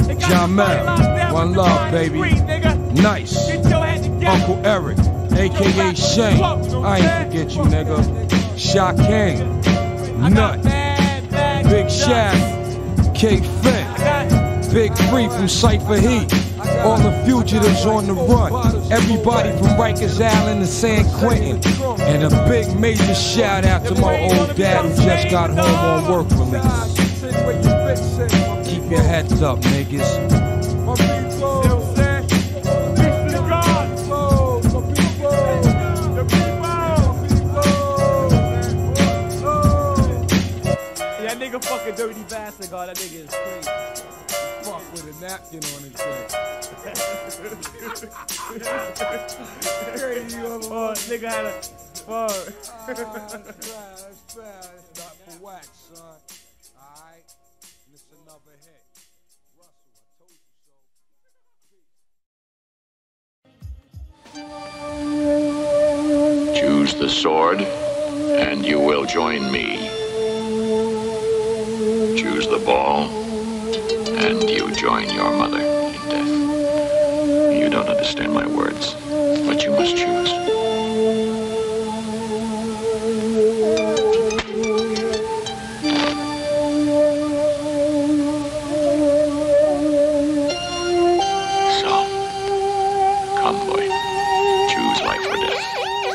Jamel, one love, baby. Nice, Uncle Eric, aka Shane. I ain't forget you, nigga. Shot King, Nut, Big Shaft, K Finn, Big Free from Cypher Heat. All the fugitives on the run. Everybody from Rikers Island to San Quentin. And a big major shout out to my old dad who just got home on work release. Keep your heads up, niggas. nigga fucking dirty bastard, God. That nigga is crazy. Fuck with a napkin on his head. Crazy motherfucker. Nigga had a fuck. That's bad. It's not for wax, son. Alright? And it's another hit. Russell, I told you so. Choose the sword, and you will join me. Choose the ball, and you join your mother in death. You don't understand my words, but you must choose. So, come, boy. Choose life or death.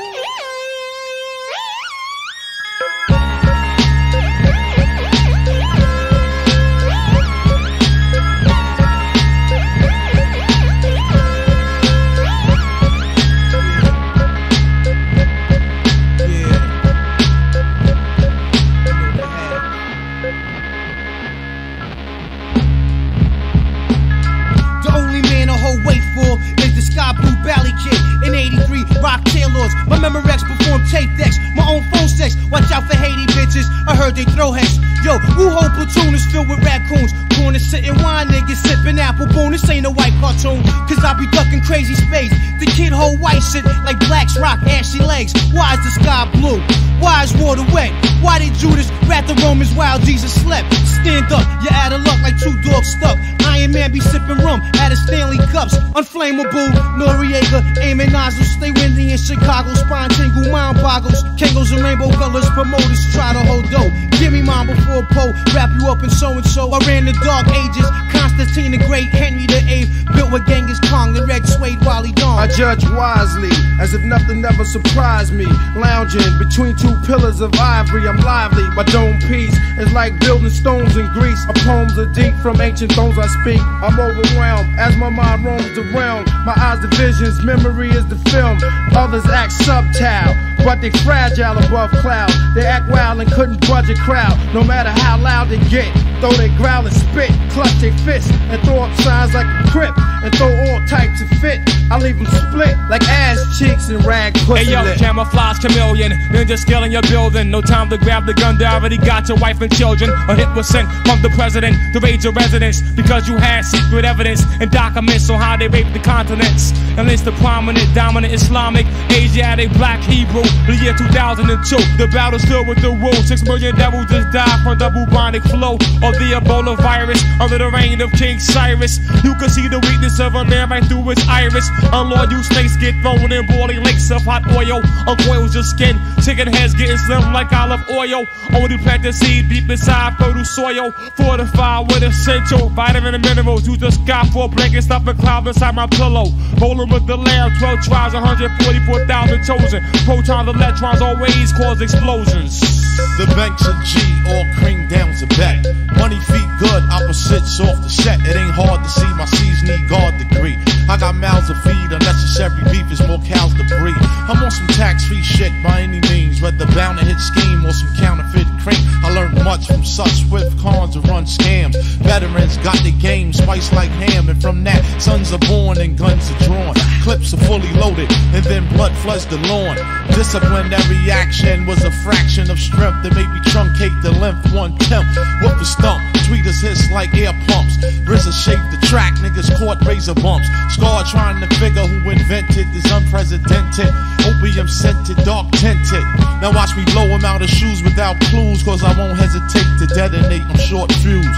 My Memorex perform tape decks, my own phone sex. Watch out for Haiti bitches, I heard they throw hex. Yo, Wu-Ho platoon is filled with raccoons. Corner sitting wine niggas sipping apple boom. This ain't a white cartoon, cause I be ducking crazy space. The kid hold white shit like blacks rock ashy legs. Why is the sky blue? Why is water wet? Why did Judas rat the Romans while Jesus slept? Stand up, you're out of luck like two dogs stuck. Iron Man be sipping rum out of Stanley cups. Unflammable, Noriega, aiming nozzles. Stay windy in Chicago, spine tingle, mind boggles. Kangos and rainbow colors, promoters try to hold dough. Give me mine before Poe, wrap you up in so-and-so. I ran the dark ages, Constantine the Great, Henry the Eighth. Built with Genghis Khan, the red suede Wally Dawn. I judge wisely, as if nothing ever surprised me. Lounging between two pillars of ivory, I'm lively. My dome piece is like building stones in Greece. My poems are deep from ancient thrones I speak. I'm overwhelmed as my mind roams the realm. My eyes the visions, memory is the film. Others act subtile, but they fragile above clouds. They act wild and couldn't budge a crowd. No matter how loud they get, though they growl and spit, clutch their fists and throw up signs like a crip and throw all types of fit. I leave them split like ass cheeks and rag pussy. Hey yo, lit. camouflage chameleon, ninja skill in your building. No time to grab the gun, they already got your wife and children. A hit was sent from the president to raid your residence because you had secret evidence and documents on how they raped the continents. And it's the prominent, dominant Islamic, Asiatic, black Hebrew. The year 2002, the battle's filled with the rules. 6 million devils just died from the bubonic flow of the Ebola virus under the reign of King Cyrus. You can see the weakness of a man right through his iris. Unloyal snakes get thrown in boiling lakes of hot oil. Uncoils your skin, chicken heads getting slim like olive oil. Only plant the seed deep inside fertile soil, fortified with essential vitamin and minerals. You just got 4 blankets stuffing cloud inside my pillow. Rolling with the lamb, 12 tribes, 144,000 chosen. Protons, electrons always cause explosions. The banks of G, all cream down to bet. Money feet good, opposites off the set. It ain't hard to see my C's need guard degree. I got mouths to feed, unnecessary beef is more cows to breed. I'm on some tax-free shit by any means, whether bound to hit scheme or some counterfeit cream. I learned much from such swift cons to run scams. Veterans got the game spiced like ham, and from that, sons are born and guns are drawn. Clips are fully loaded, and then blood floods the lawn. Disciplinary action was a fraction of strength that made me truncate the length 1/10. Whoop the stump, tweeters hiss like air pumps. RZA shaped the track, niggas caught razor bumps. Scar trying to figure who invented this unprecedented opium scented, dark tinted. Now watch me blow him out of shoes without clues, cause I won't hesitate to detonate, I'm short fused.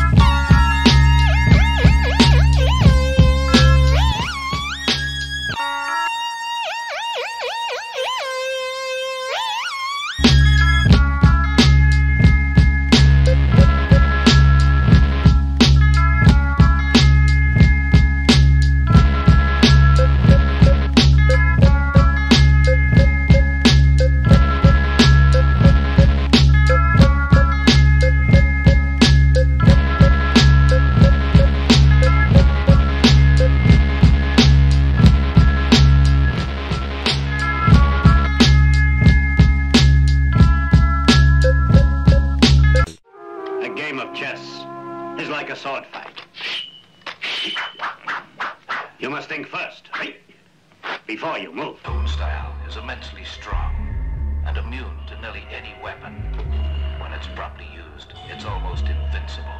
of chess is like a sword fight. You must think first, right? Before you move. Tone style is immensely strong and immune to nearly any weapon. When it's properly used, it's almost invincible.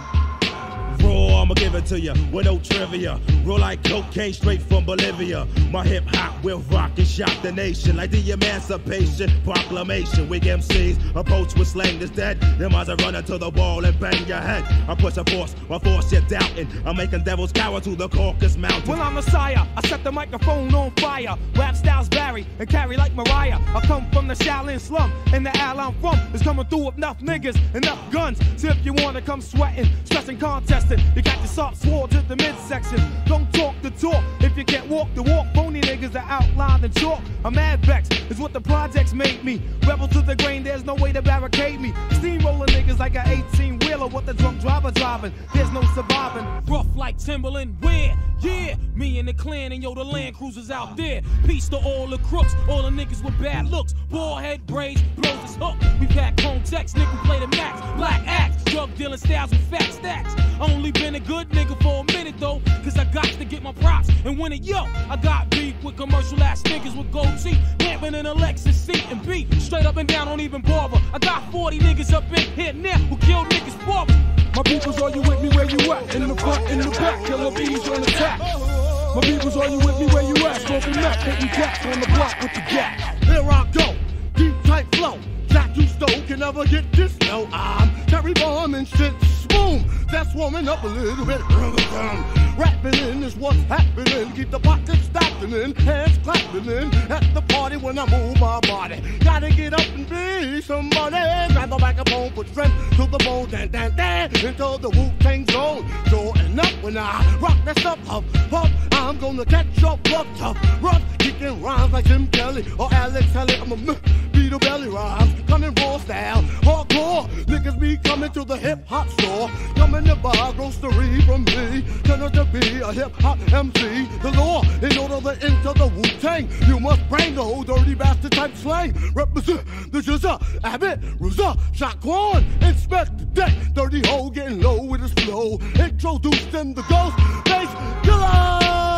Raw, I'ma give it to you with no trivia. Roll like cocaine straight from Bolivia. My hip hop will rock and shock the nation like the Emancipation Proclamation. Weak MCs approach with slang that's dead. Them eyes are running to the wall and bang your head. I push a force, my force you're doubting. I'm making devils cower to the Caucasus Mountain. Well, I'm Messiah. I set the microphone on fire. Rap styles vary and carry like Mariah. I come from the Shaolin slum, and the alley I'm from is coming through with enough niggas, enough guns. So if you wanna come sweating, stressing, contesting, you got your soft sword to the midsection. Don't talk the talk if you can't walk the walk. Phony niggas are outlined in chalk. I'm mad vexed, is what the projects made me. Rebel to the grain, there's no way to barricade me. Steamrolling niggas like an 18-wheeler with the drunk driver driving. There's no surviving. Rough like Timberland, where? Yeah, me and the clan and yo, the Land Cruisers out there. Peace to all the crooks, all the niggas with bad looks. Bald head braids, blows his hook. We pack context, nigga play the max. Black axe, drug dealing styles with fat stacks. Only been a good nigga for a minute though, cause I got to get my props and win it. Yo, I got beef with commercial ass niggas with gold teeth, lamping in a Lexus seat and beat straight up and down, don't even bother. I got 40 niggas up in here now who kill niggas for me. My peoples, are you with me where you at? In the front, in the back, killer bees on attack. My peoples, are you with me where you at? Smoking meth, hitting cats on the block with the gat. Here I go, deep tight flow. Jack you stole can never get this low. I'm Terry Bomb and shit. Boom, that's warming up a little bit. Rapping in is what's happening. Keep the pockets stacking in, hands clapping in. At the party when I move my body. Gotta get up and be somebody. Grab the microphone, put strength to the bone. Dan, dan, dan, until the Wu-Tang zone. Join up when I rock that stuff up. I'm gonna catch your blood tough. Rough, kicking rhymes like Jim Kelly or Alex Haley. I'm a beat a belly rhymes. Coming raw style, hardcore. Niggas be coming to the hip-hop store. Coming to buy grocery from me. Turn out to be a hip-hop MC. The law, in order to enter the Wu-Tang, you must bring the whole dirty bastard type slang. Represent the Jizza, Abbott, Ruza, Shaquan, inspect the deck. Dirty hole getting low with his flow. Introduced in the ghost bass killer.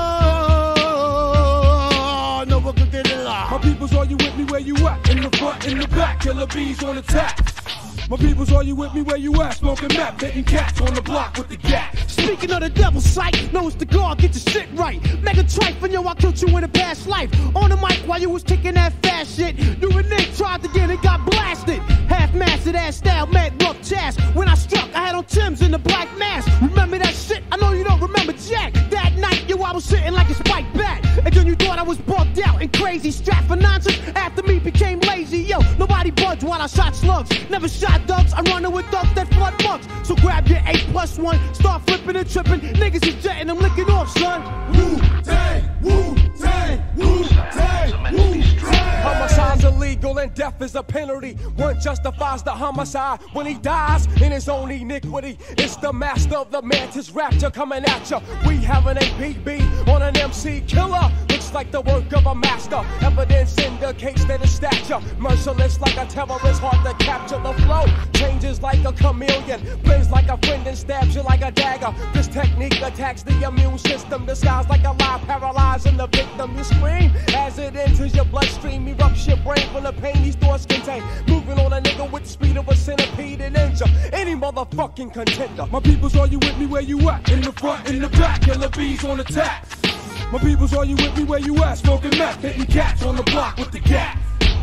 No one can get it out. My peoples, are you with me where you at? In the front, in the back, killer bees on attack. My peoples, are you with me where you at? Smoking meth, hitting cats on the block with the gat. Speaking of the devil's sight, know it's the God, get your shit right. Mega trife, and yo, I killed you in a past life. On the mic while you was kicking that fast shit. You and Nick tried to get it, got blasted. Half-mastered ass style, mad rough chast. When I struck, I had on Tim's in the black mask. Remember that shit? I know you don't remember Jack. That night, yo, I was sitting like a spiked bat. And then you thought I was bugged out and crazy. Strapped for nonsense, after me became lazy. Yo, nobody budged while I shot slugs. Never shot ducks, I'm running with ducks that flood mugs. So grab your 8+1, start flipping and tripping. Niggas is jetting, I'm licking off, son. Wu-Tang, Wu-Tang, Wu-Tang, Wu-Tang. Homicide's illegal and death is a penalty. One justifies the homicide when he dies in his own iniquity. It's the master of the mantis rapture coming at ya. We have an APB on an MC killer. Looks like the work of a master. Evidence indicates that his stature merciless like a terrorist, hard to capture. The flow changes like a chameleon, blends like a friend and stabs you like a dagger. This technique attacks the immune system, disguised like a lie, paralyzing the victim. You scream as it enters your bloodstream, erupts your brain from the pain these thoughts contain. Moving on a nigga with the speed of a centipede and injure any motherfucking contender. My peoples, are you with me where you at? In the front, in the back, killer bees on attack. My peoples, are you with me where you at? Smoking meth, hitting cats on the block with the gat.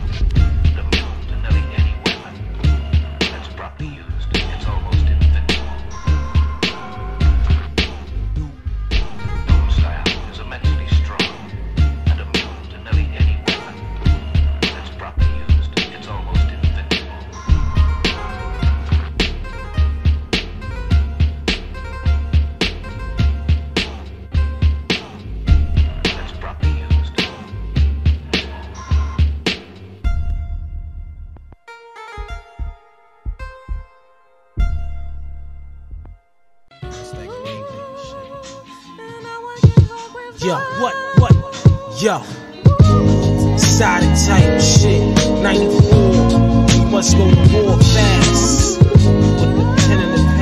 Yo, what? Yo, sided type shit, 94, we must go to war fast, with the pen and the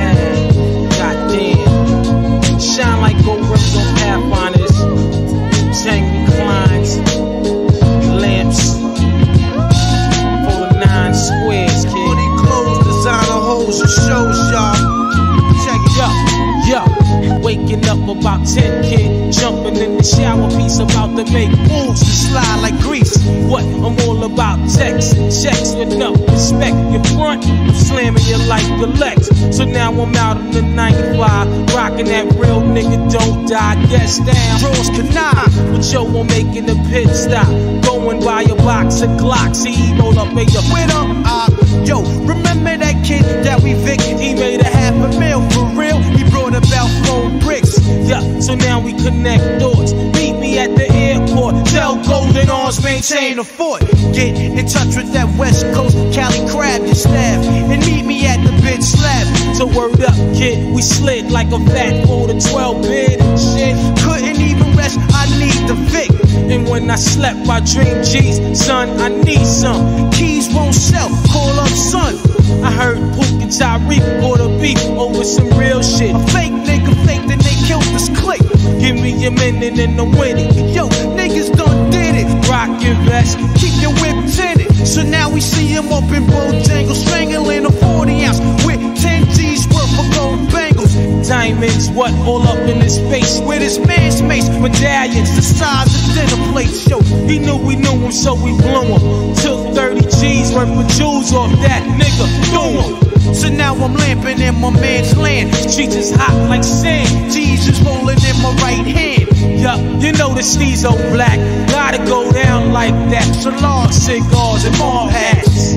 hoes and shows, y'all. Check it out. Yo, waking up about 10, kid. Jumping in the shower, piece about to make moves to slide like grease. What? I'm all about text, checks with no respect. Your front, I'm slamming you like the Lex. So now I'm out in the 95, rocking that real nigga don't die. Guess down, Rose Canal. But yo, I'm making a pit stop. Going by a box of Glocks. He roll up, made a with him. Yo, remember that kid that we victim? He made $500,000 for real. He brought about 4 bricks. Yeah, so now we connect doors. Meet me at the airport. Tell Golden Arms maintain a fort. Get in touch with that West Coast Cali crab, your staff, and meet me at the bitch slab. So word up, kid, we slid like a fat fold of 12 bid. Shit, couldn't even rest. I need the Vic. And when I slept, I dreamed G's, son, I need some. Keys won't sell. Call up son. I heard Pook and Tyreek caught a beef over some real shit. A fake nigga fake, then they killed this clique. Give me a minute and I'm winning. Yo, niggas done did it. Rock your vest, keep your whip tinted. So now we see him up in Bojangles, strangling a 40 ounce with 10 G's worth of gold bangles. Diamonds, what all up in his face? With his man's mace, medallions the size of dinner plates. Yo, he knew we knew him, so we blew him. Took 30 G's worth of jewels off that nigga, threw him. So now I'm lamping in my man's land. Streets is hot like sand. G's is rolling in my right hand. Yeah, you know the steez old black. Gotta go down like that. So large cigars and mob hats.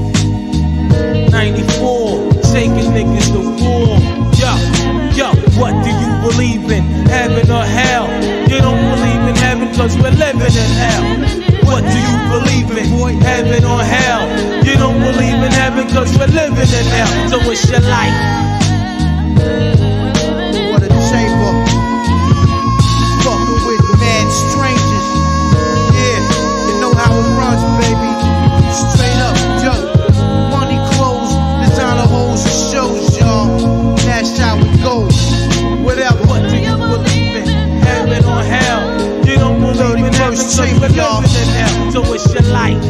94, taking niggas to war. Yo, what do you believe in? Heaven or hell? You don't believe in heaven cause we're living in hell. What do you believe in? Heaven or hell? You don't believe in heaven cause we're living in hell. So it's your life. What a chamber. Fucking with mad strangers. Yeah, you know how it runs, baby. Straight up, yo. Money, clothes, designer hoes and shows, y'all. That's how it goes. Whatever. What do you believe in? Heaven or hell? You don't believe in heaven cause we're living in hell. So it's your life.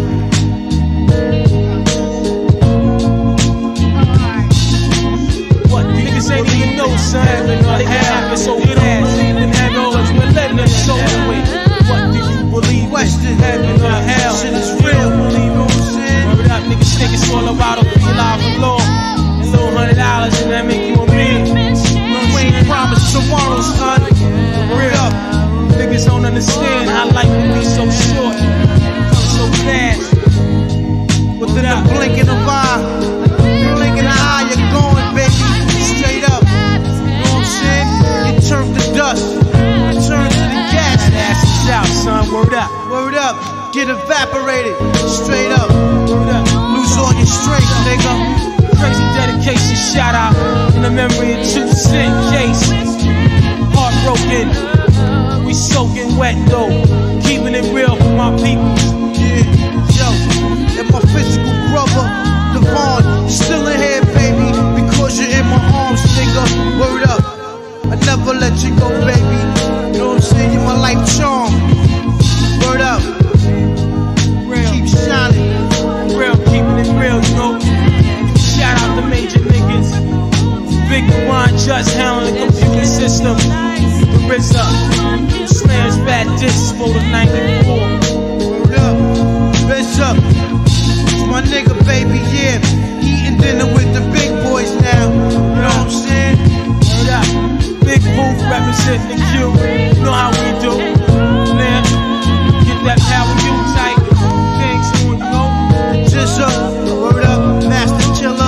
What niggas ain't even know, son. Heaven or hell? So you don't believe in heaven cause we're living in so way. What do you believe in? Heaven or hell? Shit is real. Word up, niggas think it's all about a feel out for law. A little $100 and that make you a man. We ain't promised tomorrow, son. Real. Niggas don't understand how life can be so short. So fast. Within the blink of an eye, you're going, baby. Straight up. You know what I'm saying? You turn to dust. You turn to the gas. Ass is out, son. Word up. Word up. Get evaporated. Straight up. Word up. Lose all your strength, nigga. Crazy dedication shout out in the memory of 2 Cent Case. Heartbroken. We soaking wet though. Keeping it real for my people. Yeah, yo, and my physical brother, Devon, still in here, baby, because you're in my arms, nigga. Word up, I never let you go, baby. You know what I'm saying? You're my life charm. Word up, real. Keep shining. Real, keeping it real, you know. Shout out the major niggas. Big One, just handling the computer system. The RZA, Slams Bad Discs for the 94. Word up, RZA, it's my nigga, baby, yeah. Eating dinner with the big boys now. You know what I'm saying? Word up, Big Booth representing the Q. You know how we do. Man, get that power you tight. Thanks, you know. RZA, word up, Master Killer.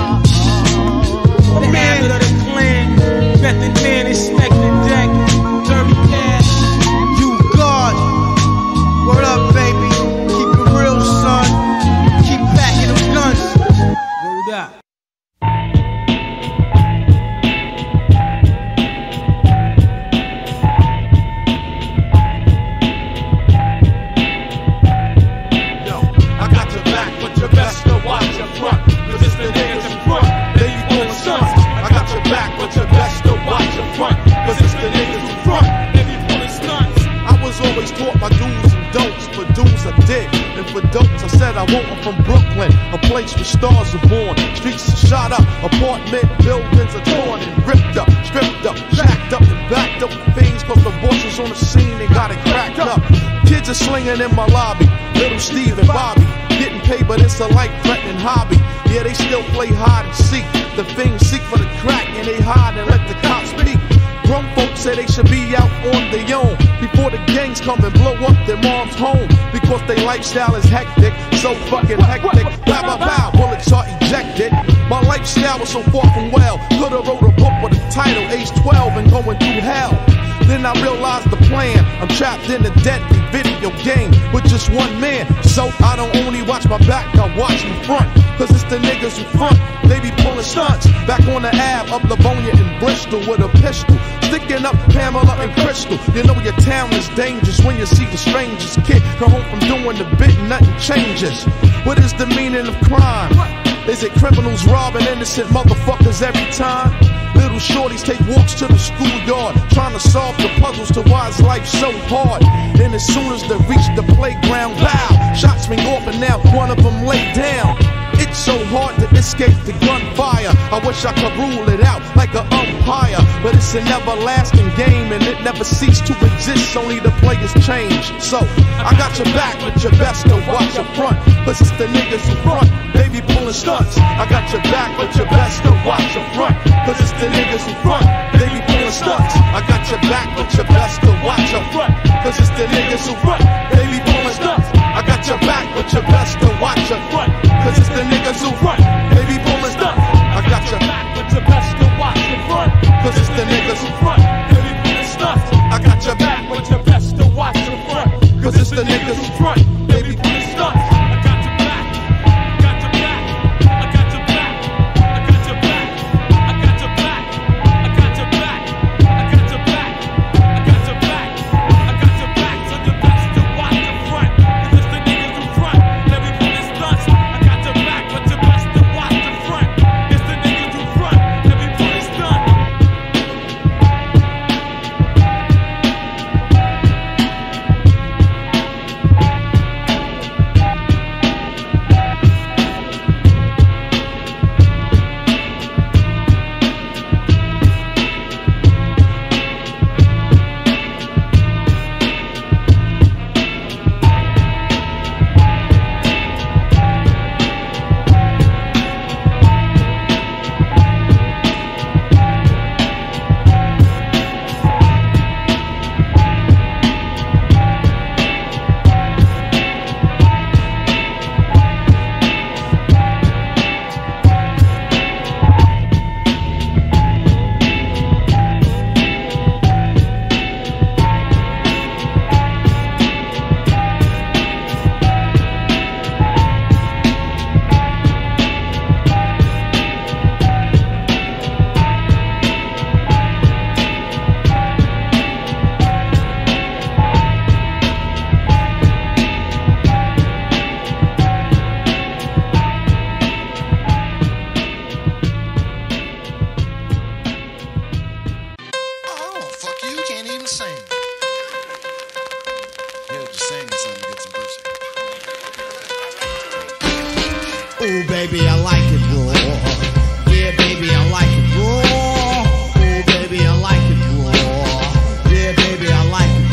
The man of the clan, method man, inspector deck, dirty cash. You God, word up, baby. Keep it real, son. Keep packing them guns. Word up. Yo, I got your back, but your best to watch your front. Cause it's the niggas in front. They you doing stunts. I got your back, but your best to watch your front. Cause it's the niggas in front. They be pulling stunts. I was always taught by do's and don'ts. For do's I did, and for don'ts I said I want them from Brooklyn, a place where stars are born. Streets are shot up. Apartment buildings are torn and ripped up, stripped up, shacked up and backed up with things, cause the bosses on the scene, they got it cracked up. Kids are slinging in my lobby, little Steve and Bobby, getting paid, but it's a life-threatening hobby. Yeah, they still play hide and seek. The things seek for the crack and they hide and let the cops peek. Grown folks say they should be out on their own before the gangs come and blow up their mom's home, because their lifestyle is hectic, so fucking hectic. Bow, bow, bow, bullets are ejected. My lifestyle was so far from well. Could've wrote a book with the title Age 12 and Going Through Hell. Then I realized the plan. I'm trapped in a deadly video game with just one man. So I don't only watch my back, I watch in front. Cause it's the niggas who front, they be pulling stunts. Back on the Ave, up Livonia in Bristol with a pistol, sticking up Pamela and Crystal. You know your town is dangerous when you see the strangers. Kid come home from doing the bit, nothing changes. What is the meaning of crime? Is it criminals robbing innocent motherfuckers every time? Little shorties take walks to the schoolyard, trying to solve the puzzles to why is life so hard. And as soon as they reach the playground, wow, shots ring off and now one of them lay down. It's so hard to escape the gunfire. I wish I could rule it out like an umpire, but it's an everlasting game and it never ceased to exist, only the players change. So I got your back, but you best to watch your front, cause it's the niggas who front, they be pulling stunts. I got your back, but you best to watch your front, cause it's the niggas who front, they be pulling stunts. I got your back, but you best to watch your front, cause it's the niggas who front, they be pulling stunts. I got your back, but you best to watch your front, cause it's the niggas who front, they be pulling stunts. I got your back, but you best to watch your front, cause it's the niggas who front, they be pulling stunts. I got your back, but you best to watch your front, cause it's the niggas who front, they be pulling stunts. I got your back, I got your back, I got your back, I got your back, I got your back, I got your back, I got your back, I got your back, I got your back, so you best to watch your front, cause it's the niggas who front, they be pulling stunts. I got your back, but you best to watch your front, it's the niggas who front, they be pulling stunts. Ooh, baby, I like it raw. Yeah, baby, I like it raw. Ooh, baby, I like it raw. Yeah, baby, I like it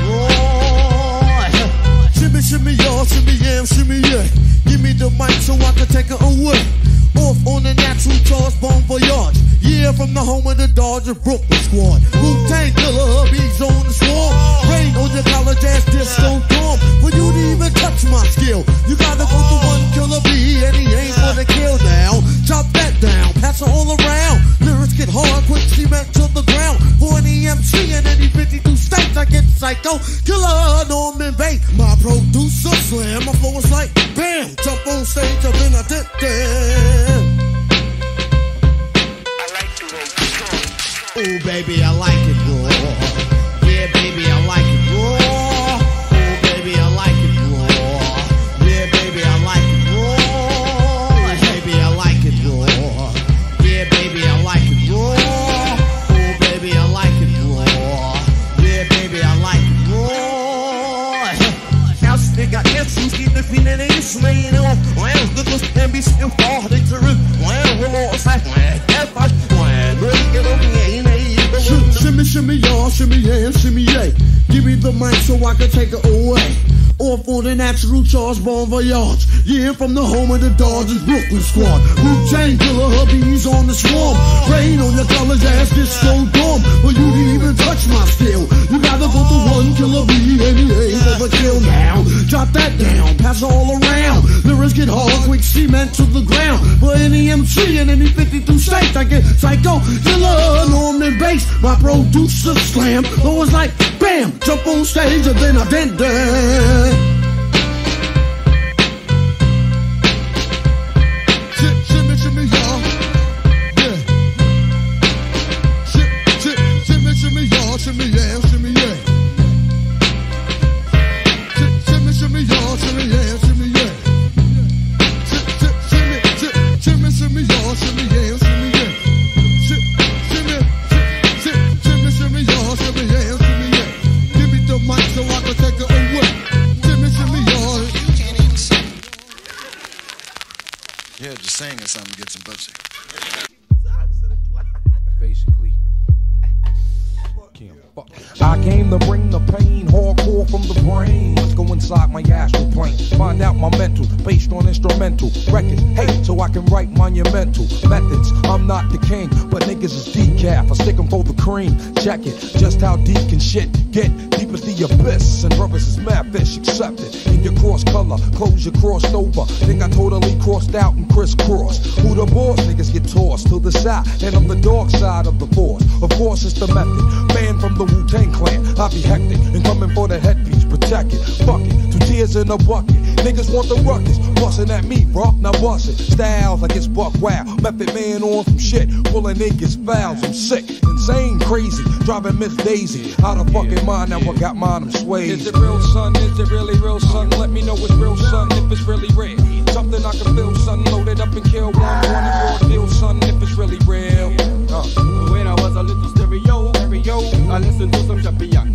raw. Shimmy, shimmy, y'all, shimmy, yam, shimmy, yeah. Give me the mic so I can take it away. Off on the natural charge, Bon Voyage. Yeah, from the home of the Dodger Brooklyn squad. Wu-Tang Killer, hubby's on the swarm. Rain on your college ass disco dorm. For you to even touch my skill, you gotta go to one killer B, and he ain't gonna kill now. Chop that down, pass it all around. Lyrics get hard, quick cement to the ground. For an EMC in any 52 states, I get psycho. Killer Norman Bates, my producer slam. My flow is like bam, jump on stage, and then I did that. Ooh, baby, I like it raw. Yeah, baby, I like it raw. Ooh, baby, I like it raw. Yeah, baby, I like it raw. Baby, I like it raw. Yeah, baby, I like it raw. Ooh, baby, I like it raw. Yeah, baby, I like it raw. House nigga, it's inte finner det just mig nu. Det måste en viss en far det ser ut. Hur sagt shimmy, shimmy, y'all, shimmy, yeah, shimmy, yeah. Give me the mic so I can take it away. Or for the natural charge, bon voyage. Yeah, from the home of the Dodgers, Brooklyn squad. Wu-Tang Killer, hubbies on the swarm. Rain on your colors, ass just so dumb. But you didn't even touch my steel. You gotta go to one killer B, and he ain't overkill now. Drop that down, pass all around. Lyrics get hard, quick cement to the ground. For any MC in any 52 states, I get psycho, killer, Norman bass. My producer slam, though it's like bam, jump on stage and then I bend down. Shimmy, shimmy, y'all. Yeah. Shimmy, shimmy, y'all. Shimmy, yeah, shimmy, yeah. Shimmy, shimmy, y'all. Shimmy, yeah, shimmy, yeah. Shimmy, shimmy, y'all. Shimmy, yeah, shimmy, yeah. Shimmy, shimmy, y'all. Shimmy, yeah, shimmy, yeah. Give me the mic so I can take it away. Shimmy, shimmy, y'all. Yeah, just singing something to get some pussy. Basically. I came to bring the pain, hardcore from the brain. Let's go inside my astral plane, find out my mental, based on instrumental records. Hey, so I can write monumental methods. I'm not the king, but niggas is decaf. I stick 'em for the cream. Check it, just how deep can shit get? Deep as the abyss, and brothers is mad fish accepted. In your cross color, clothes you crossed over. Think I totally crossed out and crisscrossed. Who the boss? Niggas get tossed to the side, and I'm the dark side of the force. Of course, it's the method. Man from the Wu-Tang Clan, I be hectic and coming for the headpiece, protect it. Fuck it, 2 tears in a bucket. Niggas want the ruckus, bustin' at me, bro. Now bust it. Styles like it's buck wow. Method man on some shit, pulling niggas fouls. I'm sick, insane, crazy, driving Miss Daisy out of fucking mind. Now I got mine, I'm swayed. Is it real, son? Is it really real, son? Let me know it's real, son. If it's really real, something I can feel, son. Loaded up and kill one raw deal, son. If it's really real. When I was a little stereo, I listened to some champion.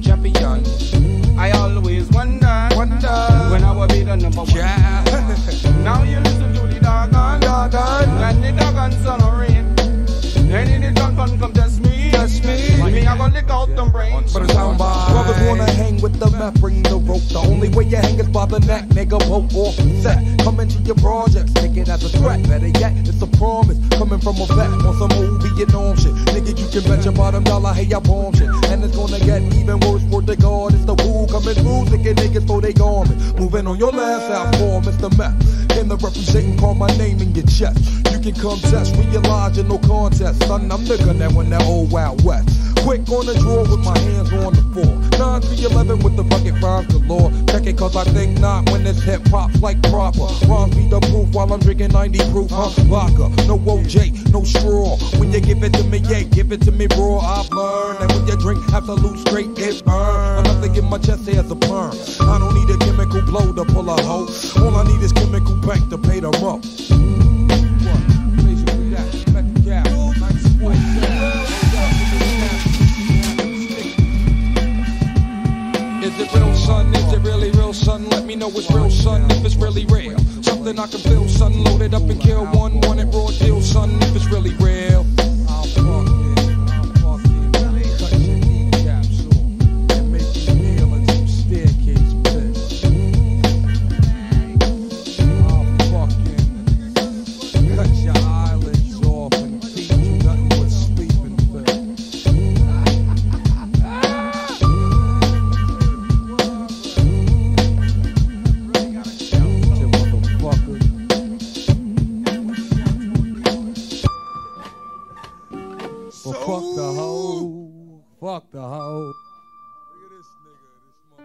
I always wonder when I will be the number one. Yeah. Now you listen to the doggone, and the doggone sun or rain. Any the doggone come test me. Me, I gonna lick out them brains. But it's on by. Brothers wanna hang with the map, bring the rope. The only way you hang is by the neck, nigga. Rope off the set. Come into your projects, take it as a threat. Better yet, it's a promise. Coming from a vet on some old Vietnam shit. Nigga, you can bet your bottom dollar, hey, I bomb shit. And it's gonna get even worse for the guard. It's the woo coming through, thinking niggas for they garment. Moving on your last outpour, Mr. Meth. In the representing, call my name in your chest. You can come test, realize you're no contest. Son, I'm nigga that when that old Wild West. Quick on the draw with my hands on the floor. 9 to 11 with the bucket rhymes galore. Check it cause I think not when this hip hop's like proper. Rhymes be the proof while I'm drinking 90 proof, huh? Vodka, no OJ, no straw. When you give it to me, yeah, give it to me raw. I've learned that when you drink absolute straight, it burn. Nothing in my chest has a perm. I don't need a chemical blow to pull a hoe. All I need is chemical bank to pay them up. Is it real, son? Is it really real, son? Let me know it's real, son, if it's really real. Something I can feel, son, loaded up and kill one. Want it raw deal, son, if it's really real. I'll fuck it, cut your kneecaps off and make you kneel in some staircase pit. I'll fucking cut your eyelids off and feed you nothing but sleeping pills. Well, fuck the hoe. Fuck the hoe. Look at this nigga, this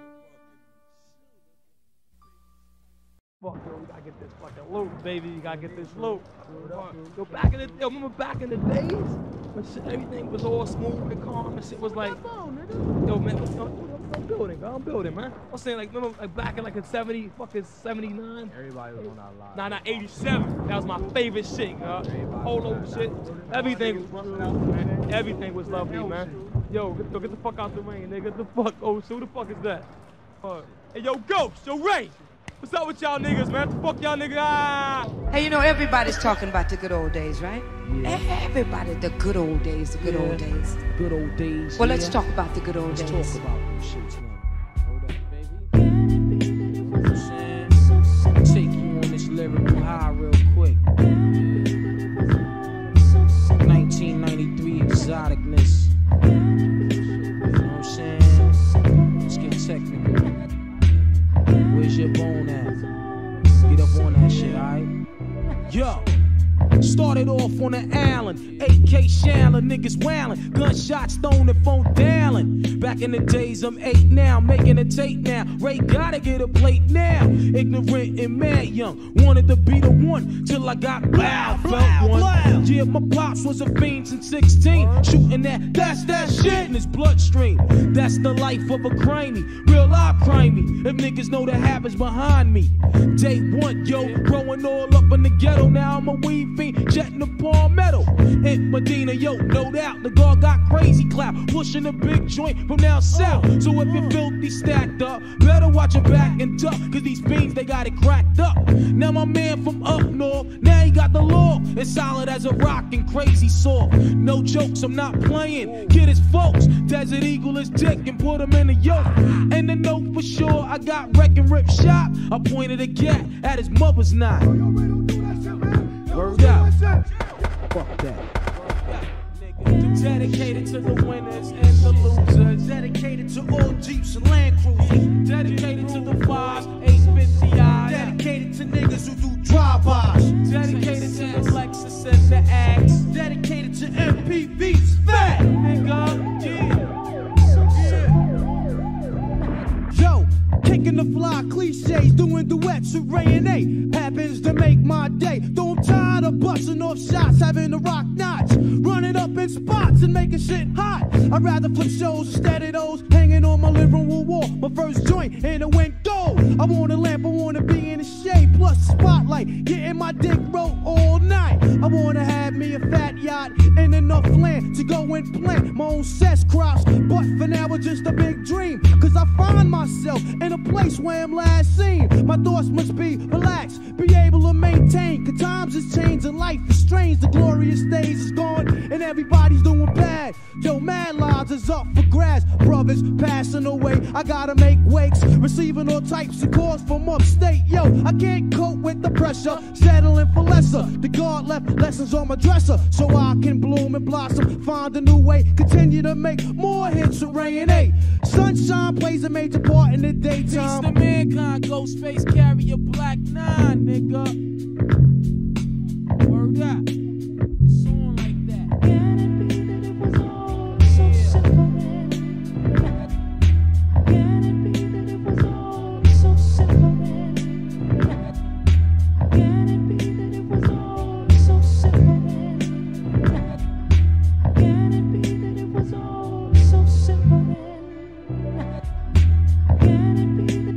motherfucking. Fuck, yo, we gotta get this fucking loot, baby. You gotta get this loot. Yo, back in the, yo, remember back in the days when shit, everything was all smooth and calm and shit was like, yo, man, I'm building, man. I'm saying, like, remember, like, back in like in 70, fucking 79. Everybody was on that line. Nah, 87. That was my favorite shit, polo shit. Everything was man. Everything was lovely, man. Yo, get the fuck out the rain, nigga. Get the fuck, oh, so who the fuck is that? Hey, yo, Ghost, yo, Ray. What's up with y'all niggas, man? What the fuck y'all niggas? Ah. Hey, you know, everybody's talking about the good old days, right? Yeah. Everybody, the good old days, the good old days. Good old days. Well, let's talk about the good old days. Let's talk about them shits, man. Hold up, baby. Take you on this lyrical high real quick. 1993 exoticness. You know what I'm saying? Let's get technical. Where's your bone at? Get up on that shit, alright? Yo! Started off on the Allen, AK Shallon, niggas wailing, gunshots thrown and phone dialing. Back in the days, I'm 8 now, making a tape now. Ray gotta get a plate now. Ignorant and mad young, wanted to be the one till I got loud, felt one. Yeah, my pops was a fiend since 16, shooting that's that shit in his bloodstream. That's the life of a crimey, real life crimey. If niggas know the habits behind me. Day one, yo, growing all up in the ghetto. Now I'm a weed fiend, jetting the palmetto. In Medina, yo, no doubt, the guard got crazy clout, pushing a big joint from down south. So if you're filthy stacked up, better watch your back and duck, cause these fiends, they got it cracked up. Now my man from up north, now he got the law, as solid as a rock and crazy saw. No jokes, I'm not playing, get his folks, Desert Eagle his dick and put him in a yoke. And the note for sure, I got wreck and rip shot, I pointed a gat at his mother's knot. Word out. Fuck that. Dedicated to the winners and the losers. Dedicated to all Jeeps and Land Cruisers. Dedicated to the 5s, 850i. Dedicated to niggas who do drive-bys. Dedicated to the Lexus and the Axe. Dedicated to MPVs. Fat nigga, Yo, kicking the fly cliches, doing duets with Ray and A. Happens to make my day. Though I'm tired of busting off shots, having the rock knots, running up in spots and making shit hot. I'd rather flip shows instead of those hanging on my living room wall. My first joint in the window. I want a lamp, I want to be in the shade, plus a spotlight, getting my dick rolled all night. I want to have me a fat yacht and enough land to go and plant my own cess crops. But for now it's just a big dream, cause I find myself in a place where I'm last seen. My thoughts must be relaxed, be able to maintain, cause times is changing, life is strange. The glorious days is gone and everybody's doing bad. Yo, mad lives is up for grabs. Brothers passing away, I gotta make wakes, receiving all types of calls from upstate. Yo, I can't cope with the pressure, settling for lesser. The God left lessons on my dresser, so I can bloom and blossom, find a new way, continue to make more hits with Ray and A. Sunshine plays a major part in the daytime. Peace to mankind, Ghostface carry a black 9, nigga. Word up. It's on like that. Can it be that it was all so simple then? Can it be that it was all so simple then? Can it be that it was all so simple then? Can it be that it was all so simple then? Can it be that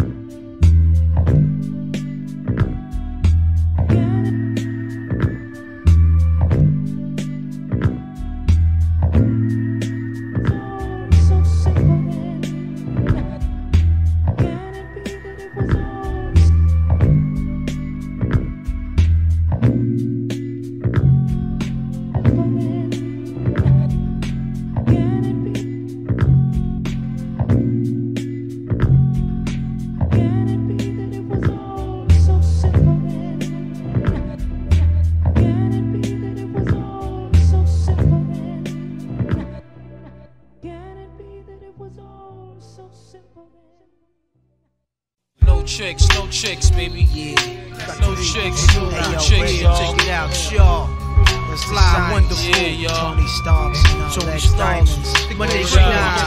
no chicks, baby. Yeah. No chicks. No chicks, y'all. Check it out, y'all. Let's fly wonderful. Yeah, y'all. Tony Starks, Tony Starks. Monday night,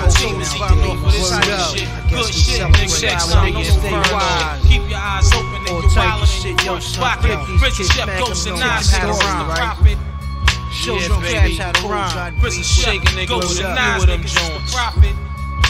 good shit, checks on the firm. Keep your eyes open and your wallet and your pocket. Prison chef goes and nine stores, the profit. Yeah, baby. Prison shaking nigga with a nine niggas, the profit.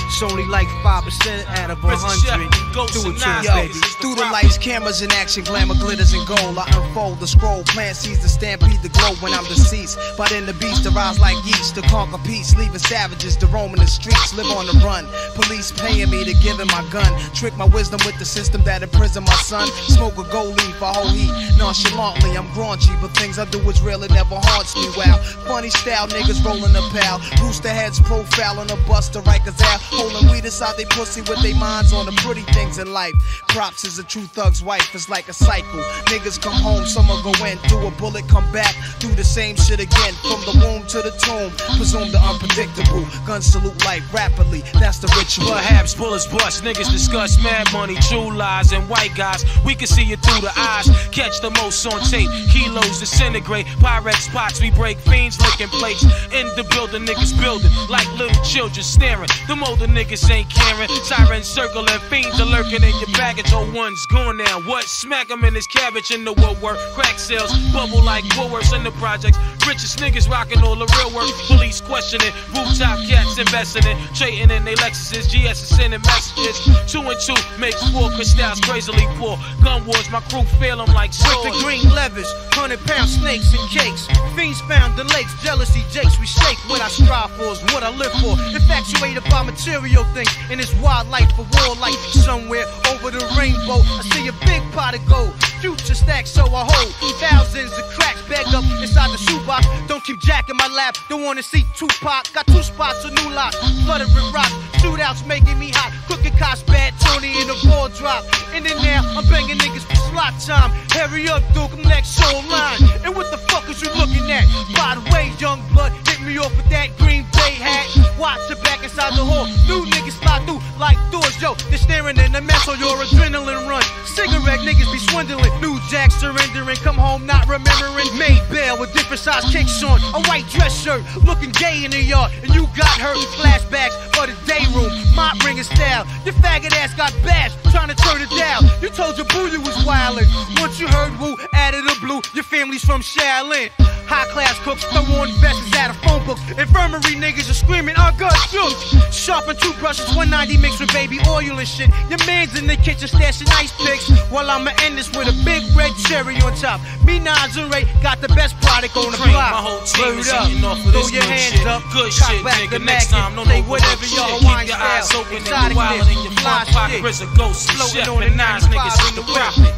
It's only like 5% out of 100. Do it to us, baby. Through the lights, cameras in action, glamour glitters and gold. I unfold the scroll, plant seeds to stampede the glow when I'm deceased. But in the beast, to rise like yeast, to conquer peace, leaving savages to roam in the streets, live on the run. Police paying me to give him my gun, trick my wisdom with the system that imprisoned my son. Smoke a gold leaf, a whole heat, nonchalantly, I'm graunchy, but things I do is real, it never haunts me. Wow, funny style, niggas rolling a pal, rooster heads profiling a buster, Rikers out, holding weed inside they pussy with they minds on the pretty things in life. Props is a true thug's wife, it's like a cycle. Niggas come home, summer go in, do a bullet, come back, do the same shit again. From the womb to the tomb, presume the unpredictable. Guns salute life rapidly, that's the ritual. Perhaps bullets bust, niggas discuss mad money, true lies, and white guys. We can see it through the eyes, catch the most on tape. Kilos disintegrate, Pyrex spots, we break fiends licking plates. In the building, niggas building like little children staring. Them older niggas ain't caring. Sirens circling, fiends are lurking in your baggage. Oh, one's gone now. What? Smack him in his cabbage in the woodwork. Crack sales, bubble like Woolworths in the projects. Richest niggas rocking all the real work. Police questioning, rooftop cats investing in, trading in they Lexuses, GS is sending messages. 2 and 2 makes 4, cause styles crazily poor. Gun wars, my crew feel them like swords. With the green levers, 100-pound snakes and cakes. Fiends found the lakes, jealousy jakes. We shake what I strive for is what I live for. Infatuated by material things in this wild life for war life. Somewhere over the rainbow, I see a big pot of gold. Future stacks, so I hold thousands of cracks bagged up inside the shoebox. Don't keep jacking my lap, don't wanna see Tupac. Got 2 spots, a new lot, flooded with rocks. Shootouts making me hot, cooking cops bad, Tony in the ball drop. In and now, I'm banging niggas for slot time. Hurry up, Duke, I'm next show line. And what the fuck is you looking at? By the way, young blood, hit me off with that Green Bay hat. Watch the back inside the hall, new niggas slide through like doors. Yo, they're staring in the mess on your adrenaline run. Cigarette niggas be swindling. New Jack surrendering, come home not remembering. Made bail with different size kicks on, a white dress shirt, looking gay in the yard, and you got hurt. Flashbacks for the day room, my bringing style. Your faggot ass got bashed, trying to turn it down. You told your boo you was wildin'. Once you heard woo, added a blue. Your family's from Shaolin. High class cooks, throw on vests out of phone books. Infirmary niggas are screaming, our guts shook. Sharpen toothbrushes, 190 mixed with baby oil and shit. Your man's in the kitchen stashing ice picks, while I'ma end this with a big red cherry on top. Me, Nas, and Ray got the best product on the block. My whole team is up, eating off of throw this your good hands shit. up, Good cock shit, back nigga. the Next magnet. time, no Say no whatever shit. y'all Keep wine your eyes style. open and Exotic you wildin' in your fly front pocket. shit. There's a ghost and Floating chef on and the Nas niggas 95 in the in the profit.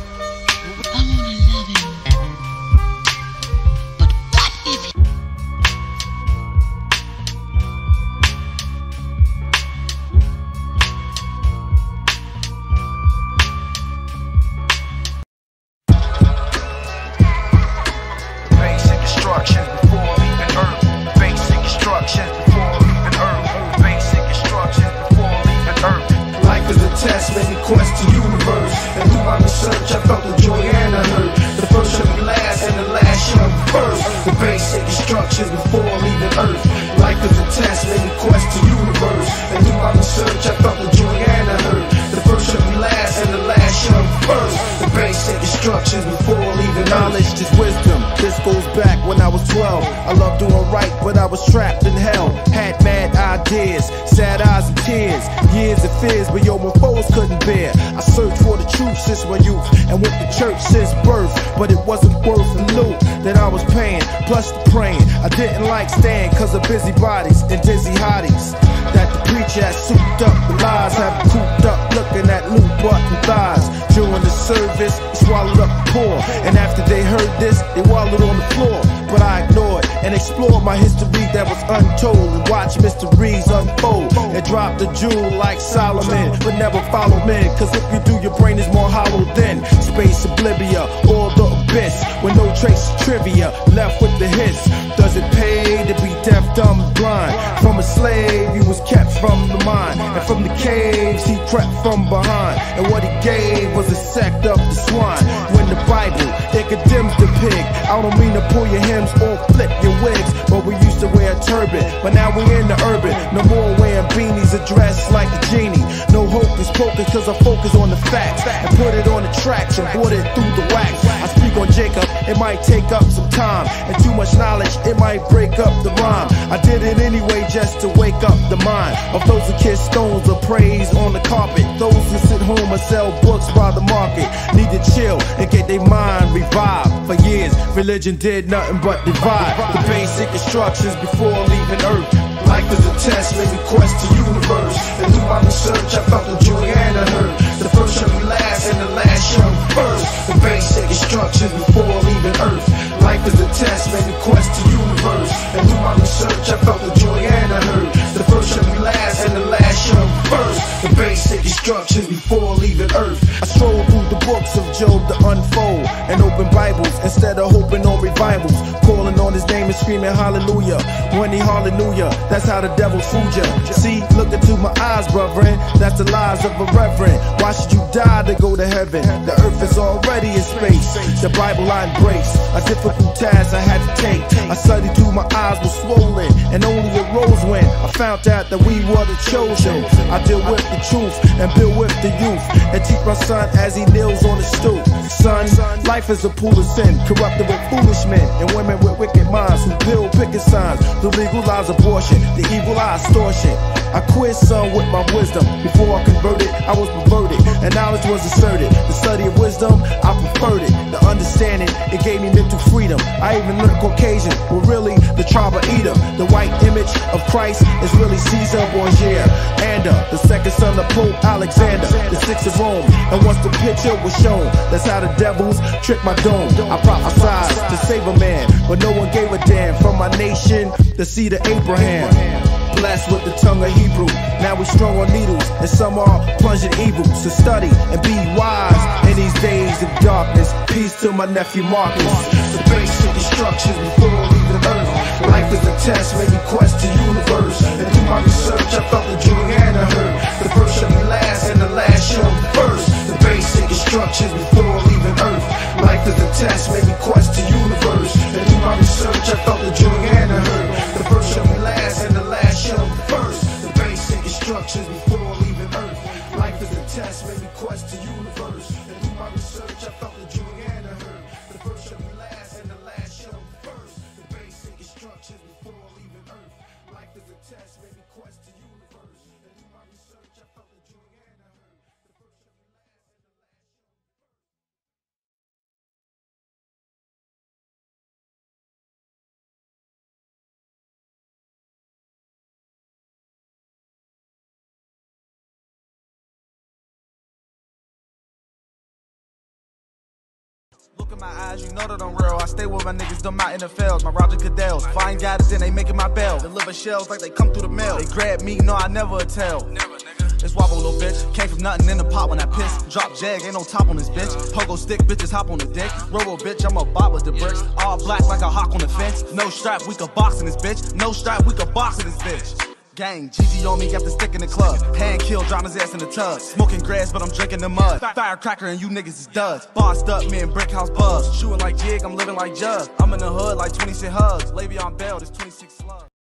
Basic instructions before leaving Earth. Basic instructions before leaving Earth. Basic instructions before leaving Earth. Life is a test, making quest to universe. And through my research, I felt the joy and I heard. The first shall be last, and the last shall be first. The basic instructions before leaving Earth. Life is a test, making quest to universe. And through my research, I felt the joy and I heard. The first shall be last, and the last shall be first. The basic instructions before leaving knowledge is wisdom. This goes back when I was 12. I loved doing right, but I was trapped in hell. Had mad ideas, sad eyes and tears, years of fears, but yo, my foes couldn't bear. I searched for the truth since my youth, and went to church since birth, but it wasn't worth the loot that I was paying, plus the praying. I didn't like staying cause of busybodies and dizzy hotties that the preacher had souped up with lies, had me cooped up looking at loot butt and thighs. During the service, he swallowed up the poor, and after they heard this, they wallowed on the floor. But I ignored and explored my history that was untold, and watched mysteries unfold and drop the jewel like Solomon. But never follow men, cause if you do, your brain is more hollow than space oblivia or the abyss, with no trace of trivia left with the hiss. Does it pay to be deaf, dumb, and blind? From a slave, he was kept from the mind, and from the caves he crept from behind, and what he gave was a sect of the swine. When the Bible, it condemns the pig. I don't mean to pull your hems or flip your wigs, but we used to wear a turban, but now we in the urban. No more wearing beanies or dressed like a genie. No hocus pocus, cause I focus on the facts and put it on the tracks and brought it through the wax. I speak on Jacob, it might take up some time, and too much knowledge, it might break up the rhyme. I did it anyway just to wake up the mind of those who kiss stones or praise on the carpet. Those who sit home and sell books by the market need to chill and get their mind revived. For years, religion did nothing but divide. The basic instructions before leaving earth. Life is a test, made me quest the universe. And through my research, I felt the joy and the hurt. The first shall be last, and the last shall be first. The basic instructions before leaving earth. Life is a test, made me quest the universe. And through my research, I felt the joy and the hurt. The first shall be last, and the last shall be first. The basic instructions before leaving earth. I stroll through the books of Job to unfold and open Bibles instead of hoping on revivals. Calling on his name and screaming hallelujah. When he hallelujah, that's how the devil fooled ya. See, look into my eyes, brethren. That's the lies of a reverend. Why should you die to go to heaven? The earth is already in space. The Bible I embrace. A difficult task I had to take. I studied till my eyes were swollen and only arose when I found out that we were the chosen. I deal with the truth and build with the youth and teach my son as he kneels on the stoop. Son, life is a pool of sin, corrupted with foolish men and women with wicked minds who build picket signs to legalize abortion, the evil eye extortion. I quit son with my wisdom. Before I converted, I was perverted, and knowledge was asserted. The study of wisdom, I preferred it. The understanding, it gave me mental freedom. I even learned Caucasian, well really the tribe of Edom. The white image of Christ is really Caesar Borgia, and the second son of Pope Alexander, the sixth of Rome. And once the picture was shown, that's how the devils tricked my dome. I prophesied to save a man, but no one gave a damn. From my nation, the seed of Abraham. Blessed with the tongue of Hebrew. Now we strung on needles, and some are plunged in evil. So study and be wise in these days of darkness. Peace to my nephew Marcus. The basic instructions before leaving earth. Life is a test, made me quest the universe. And through my research, I felt the joy and the hurt. The first shall be last, and the last shall be first. The basic instructions before leaving earth. Life is a test, made me quest the universe. And through my research, I felt the joy and the hurt. The first shall be last, and the last shall be first. The basic instructions before leaving earth. Life is a test, made me quest the universe. And through my research, I felt the joy and the hurt. The first shall be last, and the last shall be first. The basic instructions before leaving earth. Life is a test, made me quest the universe. And through my research, I felt the joy and the hurt. The first shall be last, and the last shall be first. Look in my eyes, you know that I'm real. I stay with my niggas, them my NFLs, my Roger Goodells. If I ain't got it, then they making my bell. Deliver shells like they come through the mail. They grab me, no, I never tell. It's wobble, little bitch. Came from nothing in the pot when I piss. Drop jag, ain't no top on this bitch. Pogo stick, bitches hop on the dick. Robo bitch, I'm a bot with the bricks. All black like a hawk on the fence. No strap, we could box in this bitch. No strap, we could box in this bitch. Gang, GG on me, got the stick in the club. Hand kill, drown his ass in the tub. Smoking grass, but I'm drinking the mud. Firecracker and you niggas is duds. Bossed up, me and Brick House buzz. Shooting like Jig, I'm living like Jug. I'm in the hood like 26 hugs. Le'Veon Bell, this 26.